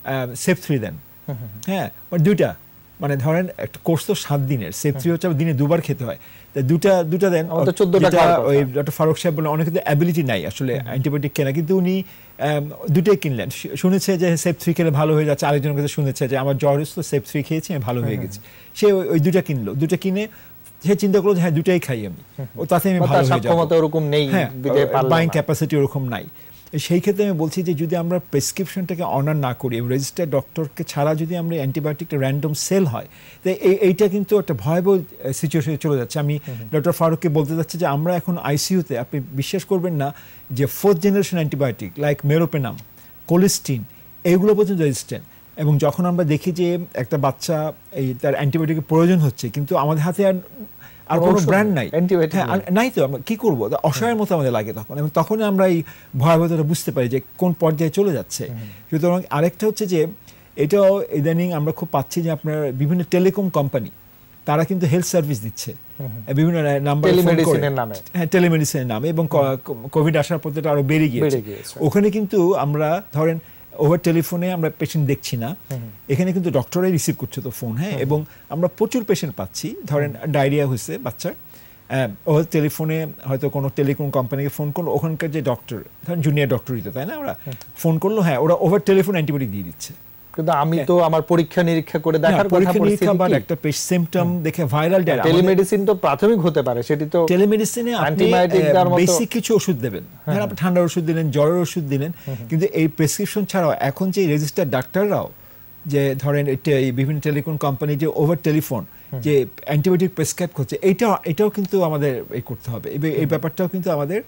সেফ 3 দেন, হ্যাঁ 2টা, মানে ধরেন একটা কোর্স তো 7 দিনের, সেফ 3 হচ্ছে দিনে 2বার খেতে হয়, তাই 2টা দেন। ওই ডক্টর ফারুক সাহেব বলেন অনেকে তো অ্যাবিলিটি নাই আসলে অ্যান্টিবায়োটিক কেনা, কিন্তু উনি 2টাই কিনলেন। শুনেছে যে সেফ 3 খেলে ভালো হয়ে যাচ্ছে, আরেকজনের কাছে শুনেছে যে আমার জ্বর হচ্ছে সেফ 3 খেয়েছি আমি ভালো হয়ে গেছি, সে ওই 2টা কিনলো। 2টা কিনে সে চিন্তা করলো যে হ্যাঁ 2টাই খাই আমি, ও তাতে আমি ভালো হয়ে যাবো, ওরকম নেই, বাইং ক্যাপাসিটি ওরকম নাই। সেই ক্ষেত্রে আমি বলছি যে যদি আমরা প্রেসক্রিপশনটাকে অনার না করি এবং রেজিস্টার্ড ডক্টরকে ছাড়া যদি আমরা অ্যান্টিবায়োটিকটা র্যান্ডম সেল হয়, তো এইটা কিন্তু একটা ভয়াবহ সিচুয়েশনে চলে যাচ্ছে। আমি ডক্টর ফারুককে বলতে চাচ্ছি যে আমরা এখন আইসিইউতে, আপনি বিশ্বাস করবেন না যে 4th generation antibiotic like meropenem, colistin, এইগুলো পর্যন্ত রেজিস্ট্যান্ট। এবং যখন আমরা দেখি যে একটা বাচ্চা এই তার অ্যান্টিবায়োটিকের প্রয়োজন হচ্ছে কিন্তু আমাদের হাতে আর কোনো ব্র্যান্ড নাই, নাই তো আমরা কী করবো, অসহায়ের মতো আমাদের লাগে তখন, এবং তখনই আমরা এই ভয়াবহতা বুঝতে পারি যে কোন পর্যায়ে চলে যাচ্ছে। সুতরাং আরেকটা হচ্ছে যে এটাও ইদানিং আমরা খুব পাচ্ছি যে আপনার বিভিন্ন টেলিকম কোম্পানি তারা কিন্তু হেলথ সার্ভিস দিচ্ছে বিভিন্ন নাম্বার, হ্যাঁ টেলিমেডিসিনের নামে, এবং কোভিড আসার পর আরো বেড়ে গিয়েছে। ওখানে কিন্তু আমরা ধরেন ওভার টেলিফোনে আমরা পেশেন্ট দেখছি না, এখানে কিন্তু ডক্টরাই রিসিভ করছে তো ফোন, হ্যাঁ, এবং আমরা প্রচুর পেশেন্ট পাচ্ছি। ধরেন ডায়রিয়া হয়েছে বাচ্চার, ওভার টেলিফোনে হয়তো কোনো টেলিকম কোম্পানিকে ফোন করলো, ওখানকার যে ডক্টর ধরেন জুনিয়র ডক্টরই তো তাই না, ওরা ফোন করলো, হ্যাঁ ওরা ওভার টেলিফোন অ্যান্টিবায়োটিক দিয়ে দিচ্ছে। কিন্তু আমি তো আমার পরীক্ষা নিরীক্ষা করে দেখার কথা, পরীক্ষা বা একটা সিম্পটম দেখে ভাইরাল ডায়রিয়া, টেলিমেডিসিন তো প্রাথমিক হতে পারে, সেটি তো টেলিমেডিসিনে অ্যান্টিবায়োটিক বেসিক কিছু ওষুধ দেবেন, হ্যাঁ আপনি ঠান্ডার ওষুধ দিলেন, জ্বরের ওষুধ দিলেন, কিন্তু এই প্রেসক্রিপশন ছাড়াও এখন যে রেজিস্টার্ড ডাক্তাররাও যে ধরেন এই বিভিন্ন টেলিকম কোম্পানি যে ওভার টেলিফোন যে অ্যান্টিবায়োটিক প্রেসক্রাইব করছে, এইটাও কিন্তু আমাদের এই করতে হবে, এই ব্যাপারটাও কিন্তু আমাদের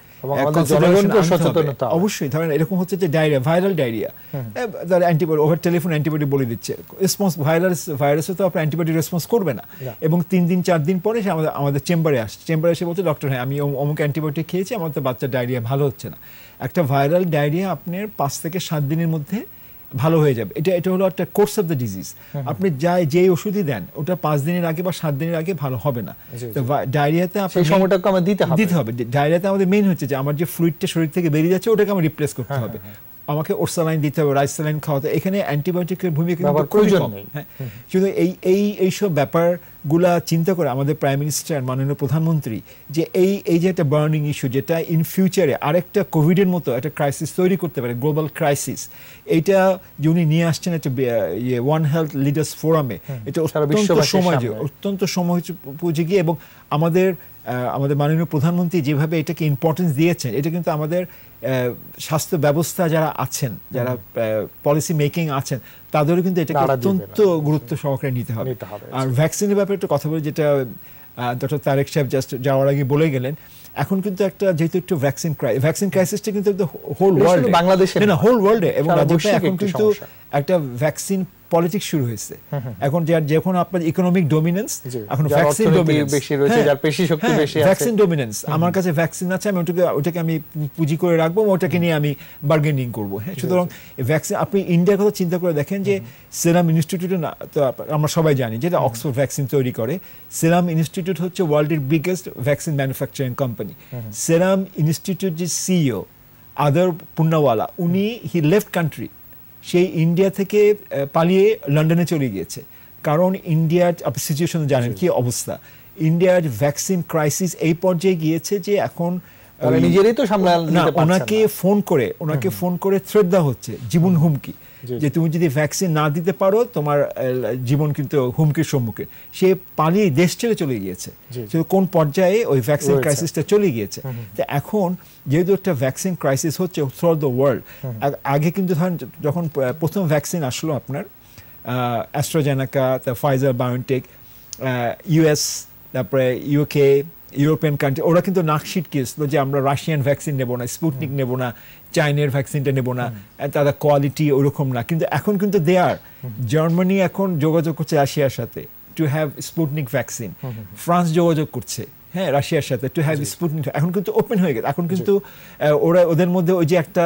সচেতনতা অবশ্যই। ধরেন এরকম হচ্ছে যে diarrhoea, viral diarrhoea, antibiotic over telephone antibiotic বলে দিচ্ছে, রেসপন্স ভাইরাসে তো আপনার অ্যান্টিবায়োটিক রেসপন্স করবে না, এবং 3 দিন 4 দিন পরে সে আমাদের চেম্বারে আসছে, চেম্বারে এসে বলছে ডক্টর হ্যাঁ আমি অমুক অ্যান্টিবায়োটিক খেয়েছি, আমার তো বাচ্চার ডায়রিয়া ভালো হচ্ছে না। একটা ভাইরাল ডায়রিয়া আপনার 5 থেকে 7 দিনের মধ্যে ভালো হয়ে যাবে, এটা হলো একটা কোর্স অফ দ্য ডিজিজ। আপনি যেই ওষুধই দেন ওটা 5 দিনের আগে বা 7 দিনের আগে ভালো হবে না। তো ডায়রিয়াতে সেই সময়টাকে আমাদের দিতে হবে। ডায়রিয়াতে আমাদের মেইন হচ্ছে যে আমার যে ফ্লুইডটা শরীর থেকে বেরিয়ে যাচ্ছে ওটাকে আমার রিপ্লেস করতে হবে, আমাকে ওরসালাইন দিতে হবে, রাইসোলাইন খাওয়াতে, এখানে অ্যান্টিবায়োটিকের ভূমিকা কিন্তু প্রয়োজন নেই। হ্যাঁ, শুধু এইসব ব্যাপার গুলা চিন্তা করে আমাদের প্রাইম মিনিস্টার মাননীয় প্রধানমন্ত্রী যে এই যে একটা বার্নিং ইস্যু যেটা ইন ফিউচারে আরেকটা কোভিডের মতো একটা ক্রাইসিস তৈরি করতে পারে, গ্লোবাল ক্রাইসিস, এইটা যে উনি নিয়ে আসছেন একটা ওয়ান হেলথ লিডার্স ফোরামে, এটা অত্যন্ত সময় উপযোগী এবং আমাদের মাননীয় প্রধানমন্ত্রী যেভাবে এটাকে ইম্পর্টেন্স দিয়েছেন, এটা কিন্তু আমাদের স্বাস্থ্য ব্যবস্থা যারা আছেন, যারা পলিসি মেকিং আছেন, তাদেরও কিন্তু এটাকে অত্যন্ত গুরুত্ব সহকারে নিতে হবে। আর ভ্যাকসিনের ব্যাপারে একটা কথা বলি, যেটা ডক্টর তারেক সাহেব জাস্ট যাওয়ার আগে বলে গেলেন, এখন কিন্তু একটা যেহেতু একটু ভ্যাকসিন ক্রাইসিসটা কিন্তু হোল ওয়ার্ল্ডে, বাংলাদেশে না, হোল ওয়ার্ল্ডে, এবং এখন কিন্তু একটা ভ্যাকসিন পলিটিক্স শুরু হয়েছে। এখন যখন আপনার ইকোনমিক ডোমিনেন্স, এখন ভ্যাকসিন বেশি রয়েছে, যার পেশি শক্তি বেশি আছে, ভ্যাকসিন ডোমিনেন্স, আমার কাছে ভ্যাকসিন আছে, আমি ওটাকে আমি পুঁজি করে রাখবো, ওটাকে নিয়ে আমি বার্গেনিং করবো। হ্যাঁ, সুতরাং ভ্যাকসিন, আপনি ইন্ডিয়ার কথা চিন্তা করে দেখেন যে সেরাম ইনস্টিটিউটে, তো আমরা সবাই জানি যেটা অক্সফোর্ড ভ্যাকসিন তৈরি করে, সেরাম ইনস্টিটিউট হচ্ছে ওয়ার্ল্ডের biggest vaccine manufacturing company. Serum institute যে সিইও আদার পুন্নাওয়ালা, উনি হি লেফট কান্ট্রি, সেই ইন্ডিয়া থেকে পালিয়ে লন্ডনে চলে গিয়েছে, কারণ ইন্ডিয়ার আপনি সিচুয়েশন জানেন কি অবস্থা, ইন্ডিয়ার ভ্যাকসিন ক্রাইসিস এই পর্যায়ে গিয়েছে যে এখন নিজেরই তো সামনে ওনাকে ফোন করে থ্রেট দেওয়া হচ্ছে, জীবন হুমকি, যে তুমি যদি ভ্যাকসিন না দিতে পারো তোমার জীবন কিন্তু হুমকির সম্মুখীন। সে পালিয়ে দেশ ছেড়ে চলে গিয়েছে, কোন পর্যায়ে ওই ভ্যাকসিন ক্রাইসিসটা চলে গিয়েছে। তো এখন যেহেতু একটা ভ্যাকসিন ক্রাইসিস হচ্ছে থ্রু দ্য ওয়ার্ল্ড, আগে কিন্তু ধরেন যখন প্রথম ভ্যাকসিন আসলো আপনার অ্যাস্ট্রাজেনেকা, ফাইজার বায়োনটেক, ইউএস, তারপরে ইউকে, ইউরোপিয়ান কান্ট্রি, ওরা কিন্তু নাক ছিটকেছিল যে আমরা রাশিয়ান ভ্যাকসিন নেব না, স্পুটনিক নেব না, চাইনার ভ্যাকসিনটা নেব না, তাদের কোয়ালিটি ওরকম না। কিন্তু এখন কিন্তু জার্মানি এখন যোগাযোগ করছে রাশিয়ার সাথে to have Sputnik vaccine, France যোগাযোগ করছে হ্যাঁ রাশিয়ার সাথে টু হ্যাভ স্পুটনিক। এখন কিন্তু ওপেন হয়ে গেছে, এখন কিন্তু ওদের মধ্যে ওই যে একটা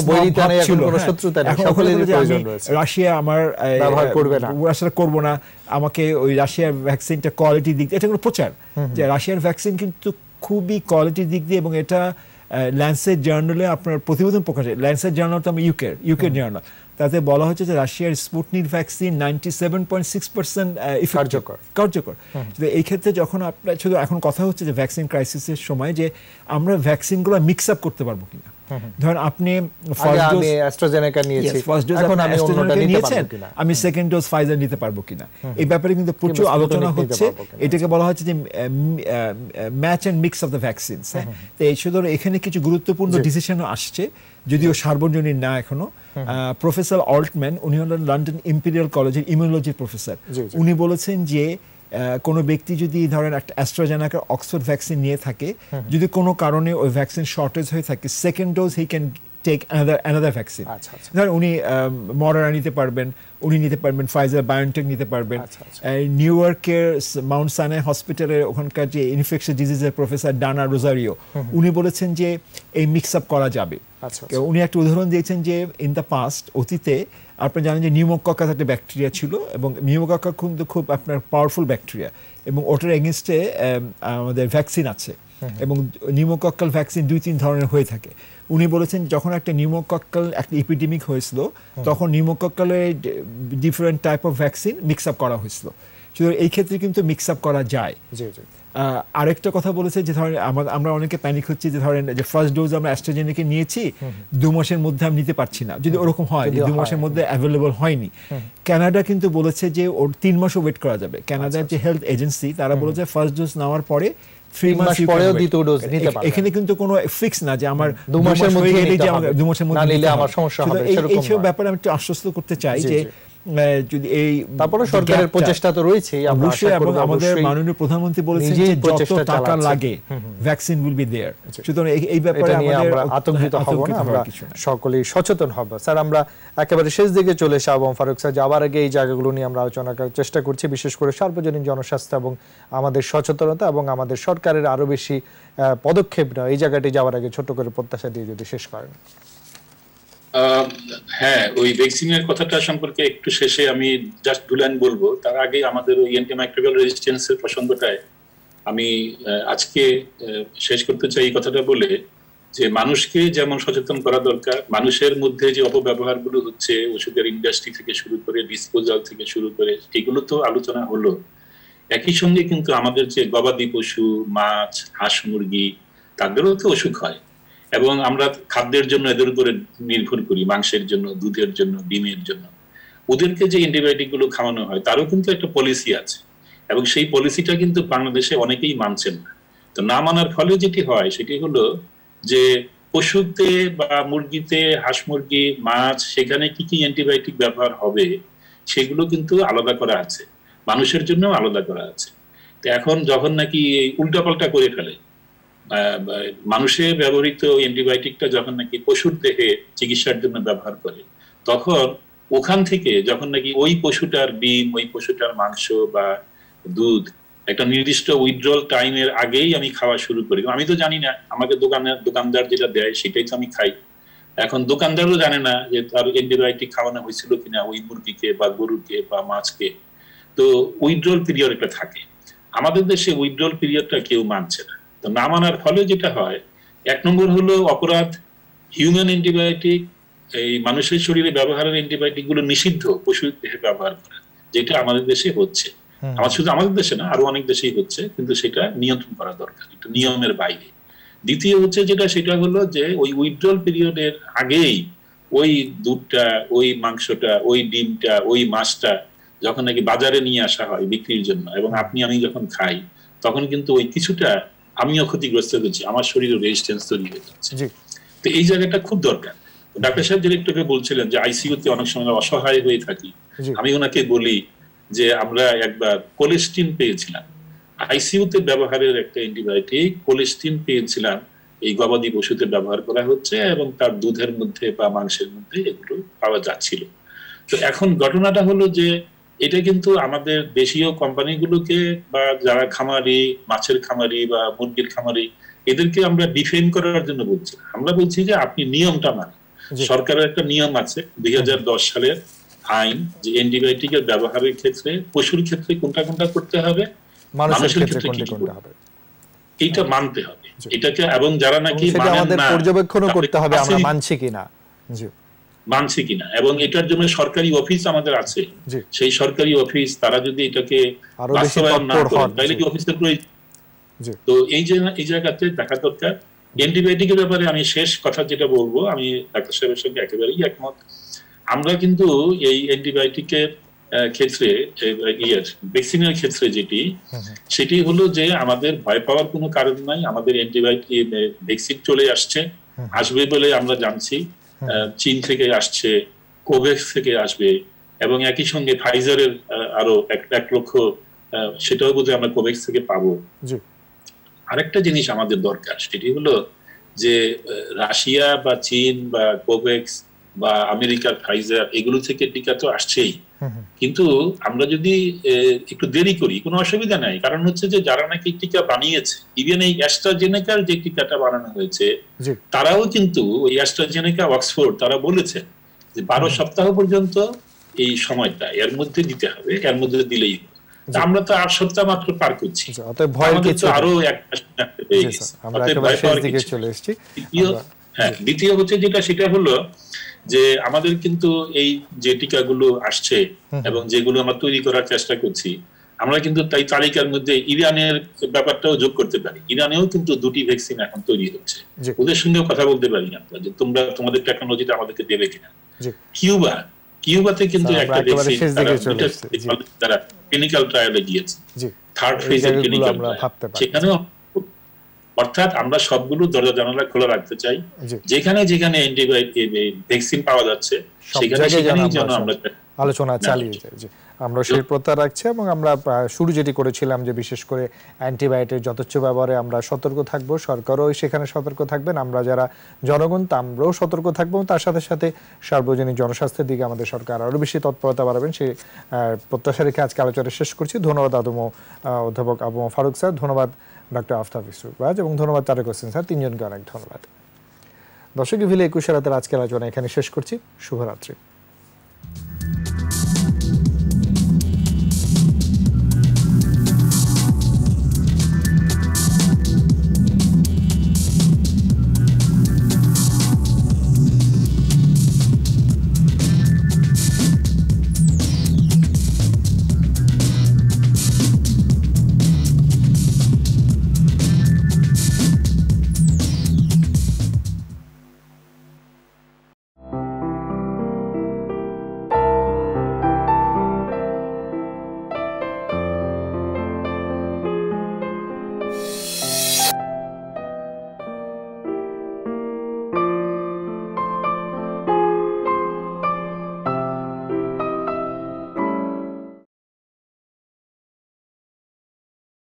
রাশিয়া আমার রাশিয়া করবো না, আমাকে ওই রাশিয়ার ভ্যাকসিনটা কোয়ালিটি দিক দিয়ে, এটা কোনো প্রচার যে রাশিয়ার ভ্যাকসিন কিন্তু খুবই কোয়ালিটির দিক দিয়ে, এবং এটা ল্যান্সেট জার্নালে আপনার প্রতিবেদন প্রকাশ, ল্যান্সেট জার্নাল তো আমি ইউকের জার্নাল, তাতে বলা হচ্ছে যে রাশিয়ার স্পুটনিক ভ্যাকসিন 97.6% কার্যকর। এই ক্ষেত্রে যখন আপনার শুধু এখন কথা হচ্ছে যে ভ্যাকসিন ক্রাইসিসের সময় যে আমরা ভ্যাকসিনগুলো মিক্স আপ করতে পারবো কিনা। ধরেন আপনি আমি সেকেন্ড ডোজ ফাইজার নিতে পারবো কিনা, এই ব্যাপারে কিন্তু প্রচুর আলোচনা হচ্ছে। এটাকে বলা হচ্ছে যে match and mix of the vaccines. তো এই শুধু এখানে কিছু গুরুত্বপূর্ণ ডিসিশনও আসছে, যদিও সার্বজনীন না এখনো। প্রফেসর অল্টম্যান, উনি হলেন লন্ডন ইম্পেরিয়াল কলেজের ইমিউনোলজির প্রফেসর, উনি বলেছেন যে কোনো ব্যক্তি যদি ধরেন একটা অ্যাস্ট্রাজেনেকা অক্সফোর্ড ভ্যাকসিন নিয়ে থাকে, যদি কোনো কারণে ওই ভ্যাকসিন শর্টেজ হয়ে থাকে, second dose he can take another vaccine. ধরেন উনি মডার্না নিতে পারবেন, উনি নিতে পারবেন ফাইজার বায়োনটেক নিতে পারবেন। নিউ ইয়র্কের মাউন্ট সানাই হসপিটালের ওখানকার যে ইনফেকশাস ডিজিজের প্রফেসর ডানা রোজারিও, উনি বলেছেন যে এই মিক্স আপ করা যাবে। উনি একটা উদাহরণ দিয়েছেন যে ইন দ্য পাস্ট, অতীতে আপনি জানেন যে নিউমোককাস একটা ব্যাকটেরিয়া ছিল, এবং নিউমোকক্কা কিন্তু খুব আপনার পাওয়ারফুল ব্যাকটেরিয়া, এবং ওটার এগেনস্টে আমাদের ভ্যাকসিন আছে, এবং নিউমোকক্কাল ভ্যাকসিন 2-3 ধরনের হয়ে থাকে। উনি বলেছেন যখন একটা নিউমোকক্কাল একটা এপিডেমিক হয়েছিল, তখন নিউমোকক্কালের different type of vaccine mix up করা হয়েছিল। সুতরাং এই ক্ষেত্রে কিন্তু মিক্স আপ করা যায়। আরেকটা কথা বলেছে যে ধরেন আমরা অনেকে প্যানিক হচ্ছি যে ধরেন যে ফার্স্ট ডোজ আমরা অ্যাস্ট্রাজেনেকা নিয়েছি, 2 মাসের মধ্যে আমি নিতে পারছি না, যদি ওরকম হয় যে 2 মাসের মধ্যে অ্যাভেলেবল হয়নি। কানাডা কিন্তু বলেছে যে ওর 3 মাসও ওয়েট করা যাবে। কানাডার যে হেলথ এজেন্সি, তারা বলেছে ফার্স্ট ডোজ নেওয়ার পরে 3 মাস পরেও দ্বিতীয় ডোজ নিতে পারবে। এখানে কিন্তু কোনো ফিক্স না যে আমার 2 মাসের মধ্যে গেলেই যে আমার 2 মাসের মধ্যে নিলে আমার সমস্যা হবে, সেরকম এই সব ব্যাপারে আমি একটু আশ্বস্ত করতে চাই যে যদি এই তারপরে সরকারের প্রচেষ্টা তো রয়েছেই, আমরা আশা করব। এবং আমাদের মাননীয় প্রধানমন্ত্রী বলেছেন যে যত টাকা লাগে ভ্যাকসিন উইল বি দেয়ার। সুতরাং এই ব্যাপারে আমরা আতঙ্কিত হব না, আমরা সকলেই সচেতন হব। স্যার, আমরা একেবারে শেষ দিকে চলে এসেছি। ফারুক স্যার, যাওয়ার আগে এই জায়গাগুলো নিয়ে আমরা আলোচনা করার চেষ্টা করছি, বিশেষ করে সার্বজনীন জনস্বাস্থ্য এবং আমাদের সচেতনতা এবং আমাদের সরকারের আরো বেশি পদক্ষেপ নেওয়া। এই জায়গাটি যাওয়ার আগে ছোট করে প্রত্যাশা দিয়ে যদি শেষ করেন। হ্যাঁ, ওই ভ্যাকসিনের কথাটা সম্পর্কে একটু শেষে আমি জাস্ট 2 লাইন বলবো। তার আগে আমাদের ওই অ্যান্টিমাইক্রোবিয়াল রেজিস্ট্যান্সের প্রসঙ্গটায় আমি আজকে শেষ করতে চাই এই কথাটা বলে যে মানুষকে যেমন সচেতন করা দরকার, মানুষের মধ্যে যে অপব্যবহারগুলো হচ্ছে ওষুধের ইন্ডাস্ট্রি থেকে শুরু করে ডিসপোজাল থেকে শুরু করে, এগুলো তো আলোচনা হলো। একই সঙ্গে কিন্তু আমাদের যে গবাদি পশু, মাছ, হাঁস, মুরগি, তাদেরও তো অসুখ হয়, এবং আমরা খাদ্যের জন্য এদের উপরে নির্ভর করি, মাংসের জন্য, দুধের জন্য, ডিমের জন্য। ওদেরকে যে অ্যান্টিবায়োটিক গুলো খাওয়ানো হয় তারও কিন্তু একটা পলিসি আছে, এবং সেই পলিসিটা কিন্তু বাংলাদেশে অনেকেই মানছেন না। তো না মানার ফলে যেটি হয় সেটি হলো যে পশুতে বা মুরগিতে, হাঁস মুরগি, মাছ, সেখানে কি কি অ্যান্টিবায়োটিক ব্যবহার হবে সেগুলো কিন্তু আলাদা করা আছে, মানুষের জন্য আলাদা করা আছে। তো এখন যখন নাকি উল্টাপাল্টা করে ফেলে, মানুষের ব্যবহৃত অ্যান্টিবায়োটিকটা যখন নাকি পশুর দেহে চিকিৎসার জন্য ব্যবহার করে, তখন ওখান থেকে যখন নাকি ওই পশুটার ডিম, ওই পশুটার মাংস বা দুধ একটা নির্দিষ্ট উইথড্রল টাইমের আগেই আমি খাওয়া শুরু করি। আমি তো জানি না, আমাকে দোকানদার যেটা দেয় সেটাই তো আমি খাই। এখন দোকানদারও জানে না যে তার অ্যান্টিবায়োটিক খাওয়ানো হয়েছিল কিনা ওই মুরগিকে বা গরুকে বা মাছকে। তো উইথড্রল পিরিয়ড একটা থাকে, আমাদের দেশে উইথড্রল পিরিয়ডটা কেউ মানছে না। তো না মানার ফলে যেটা হয়, এক নম্বর হলো অপরাধ, হিউম্যান অ্যান্টিবায়োটিক, এই মানুষের শরীরে ব্যবহারের অ্যান্টিবায়োটিক গুলো নিষিদ্ধ পশুর দেহে ব্যবহার করা, যেটা আমাদের দেশে হচ্ছে। শুধু আমাদের দেশে না, আরো অনেক দেশেই হচ্ছে, কিন্তু সেটা নিয়ন্ত্রণ করা দরকার, এটা নিয়মের বাইরে। দ্বিতীয় হচ্ছে যেটা, সেটা হলো যে ওই উইথড্রল পিরিয়ডের আগেই ওই দুধটা, ওই মাংসটা, ওই ডিমটা, ওই মাছটা যখন নাকি বাজারে নিয়ে আসা হয় বিক্রির জন্য, এবং আমি যখন খাই, তখন কিন্তু ওই কিছুটা আমিও ক্ষতিগ্রস্ত হচ্ছি, আমার শরীরে রেজিস্ট্যান্স তৈরি হয়ে যাচ্ছে। তো এই জায়গাটা খুব দরকার। ডাক্তার সাহেব ডিরেক্টরকে বলছিলেন যে আইসিইউতে অনেক সময় অসহায় হয়ে থাকি, আমি ওনাকে বলি যে আমরা একবার কোলেস্টিন পেয়েছিলাম, আইসিইউতে ব্যবহারের একটা অ্যান্টিবায়োটিক কোলেস্টিন পেয়েছিলাম, এই গবাদি পশুতে ব্যবহার করা হচ্ছে, এবং তার দুধের মধ্যে বা মাংসের মধ্যে এগুলো পাওয়া যাচ্ছিল। তো এখন ঘটনাটা হলো যে এটা কিন্তু আমাদের দেশীয় কোম্পানিগুলোকে বা যারা খামারি, মাছের খামারি বা মুরগির খামারি, এদেরকে আমরা ডিফেন্ড করার জন্য বলছি। আমরা বলছি যে আপনি নিয়মটা মানেন। সরকারের একটা নিয়ম আছে 2010 সালের আইন, যে অ্যান্টিবায়োটিকের ব্যবহারের ক্ষেত্রে পশুর ক্ষেত্রে কোনটা কোনটা করতে হবে, মানুষের ক্ষেত্রে কি করতে হবে, এইটা মানতে হবে এটাকে। এবং যারা নাকি মানেন না, পর্যবেক্ষণও করতে হবে আমরা মানছি কিনা, মানছি কিনা। এবং এটার জন্য সরকারি অফিস আমাদের আছে, সেই সরকারি অফিস তারা যদি এটাকে বাস্তবায়ন না করে তাহলে কি অফিসের প্রয়োজন? তো এই জায়গাতে দেখা দরকার। অ্যান্টিবায়োটিকের ব্যাপারে আমি শেষ কথা যেটা বলবো, আমি ডাক্তার সাহেবের সঙ্গে একেবারেই একমত। আমরা কিন্তু এই অ্যান্টিবায়োটিকের ক্ষেত্রে, ভ্যাকসিনের ক্ষেত্রে সেটি হলো যে আমাদের ভয় পাওয়ার কোনো কারণ নাই। আমাদের অ্যান্টিবায়োটিক ভ্যাকসিন চলে আসবে বলে আমরা জানছি। চীন থেকে আসছে, কোভ্যাক্স থেকে আসবে, এবং একই সঙ্গে ফাইজারের আরো 1 লক্ষ, সেটাও বোধহয় আমরা কোভ্যাক্স থেকে পাবো। আরেকটা জিনিস আমাদের দরকার, সেটি হলো যে রাশিয়া বা চীন বা কোভ্যাক্স বা আমেরিকার ফাইজার, এগুলো থেকে টিকা তো আসছেই, কিন্তু আমরা যদি একটু দেরি করি কোনো অসুবিধা নাই। কারণ হচ্ছে যে যারা নাকি টিকা বানিয়েছে, ইভেন এই অ্যাস্ট্রাজেনেকার যে টিকাটা বানানো হয়েছে, তারাও কিন্তু ওই অ্যাস্ট্রাজেনেকা, অক্সফোর্ড, তারা বলেছে যে 12 সপ্তাহ পর্যন্ত এই সময়টা এর মধ্যে দিতে হবে, এর মধ্যে দিলেই হবে। আমরা তো 8 সপ্তাহ মাত্র পার করছি, আরো দ্বিতীয় হচ্ছে যেটা, সেটা হলো যে আমাদের কিন্তু এই যে টিকাগুলো আসছে এবং যেগুলো আমরা তৈরি করার চেষ্টা করছি, আমরা কিন্তু তাই তালিকার মধ্যে ইরানের ব্যাপারটাও যোগ করতে পারি। ইরানেও কিন্তু 2টি ভ্যাকসিন এখন তৈরি হচ্ছে, ওদের সঙ্গেও কথা বলতে পারি আমরা যে তোমাদের টেকনোলজিটা আমাদেরকে দেবে কিনা। কিউবাতে কিন্তু একটা ভ্যাকসিন তারা ক্লিনিক্যাল ট্রায়ালে গিয়েছে, 3rd ফেজের ক্লিনিক্যাল ট্রায়াল, সেখানেও। অর্থাৎ আমরা সবগুলো দরজা জানালা খোলা রাখতে চাই, যেখানে যেখানে অ্যান্টিবায়োটিক ভ্যাকসিন পাওয়া যাচ্ছে সেখানে যেন আমরা আলোচনা চালিয়ে যাই। আমরা সেই প্রত্যাশা রাখছি, এবং আমরা শুরু যেটি করেছিলাম যে বিশেষ করে অ্যান্টিবায়োটিক যথেচ্ছ ব্যবহারে আমরা সতর্ক থাকব, সরকারও সেখানে সতর্ক থাকবেন, আমরা যারা জনগণ আমরাও সতর্ক থাকবো। তার সাথে সাথে সার্বজনীন জনস্বাস্থ্যের দিকে আমাদের সরকার আরও বেশি তৎপরতা বাড়াবেন, সেই প্রত্যাশা রেখে আজকে আলোচনা শেষ করছি। ধন্যবাদ অধ্যাপক আবু ফারুক স্যার, ধন্যবাদ ডক্টর আফতাব ইসরুবাজ, এবং ধন্যবাদ তারেক হোসেন স্যার, তিনজনকে অনেক ধন্যবাদ। দর্শক, ভিলে 21 রাতের আজকের আলোচনা এখানে শেষ করছি। শুভরাত্রি।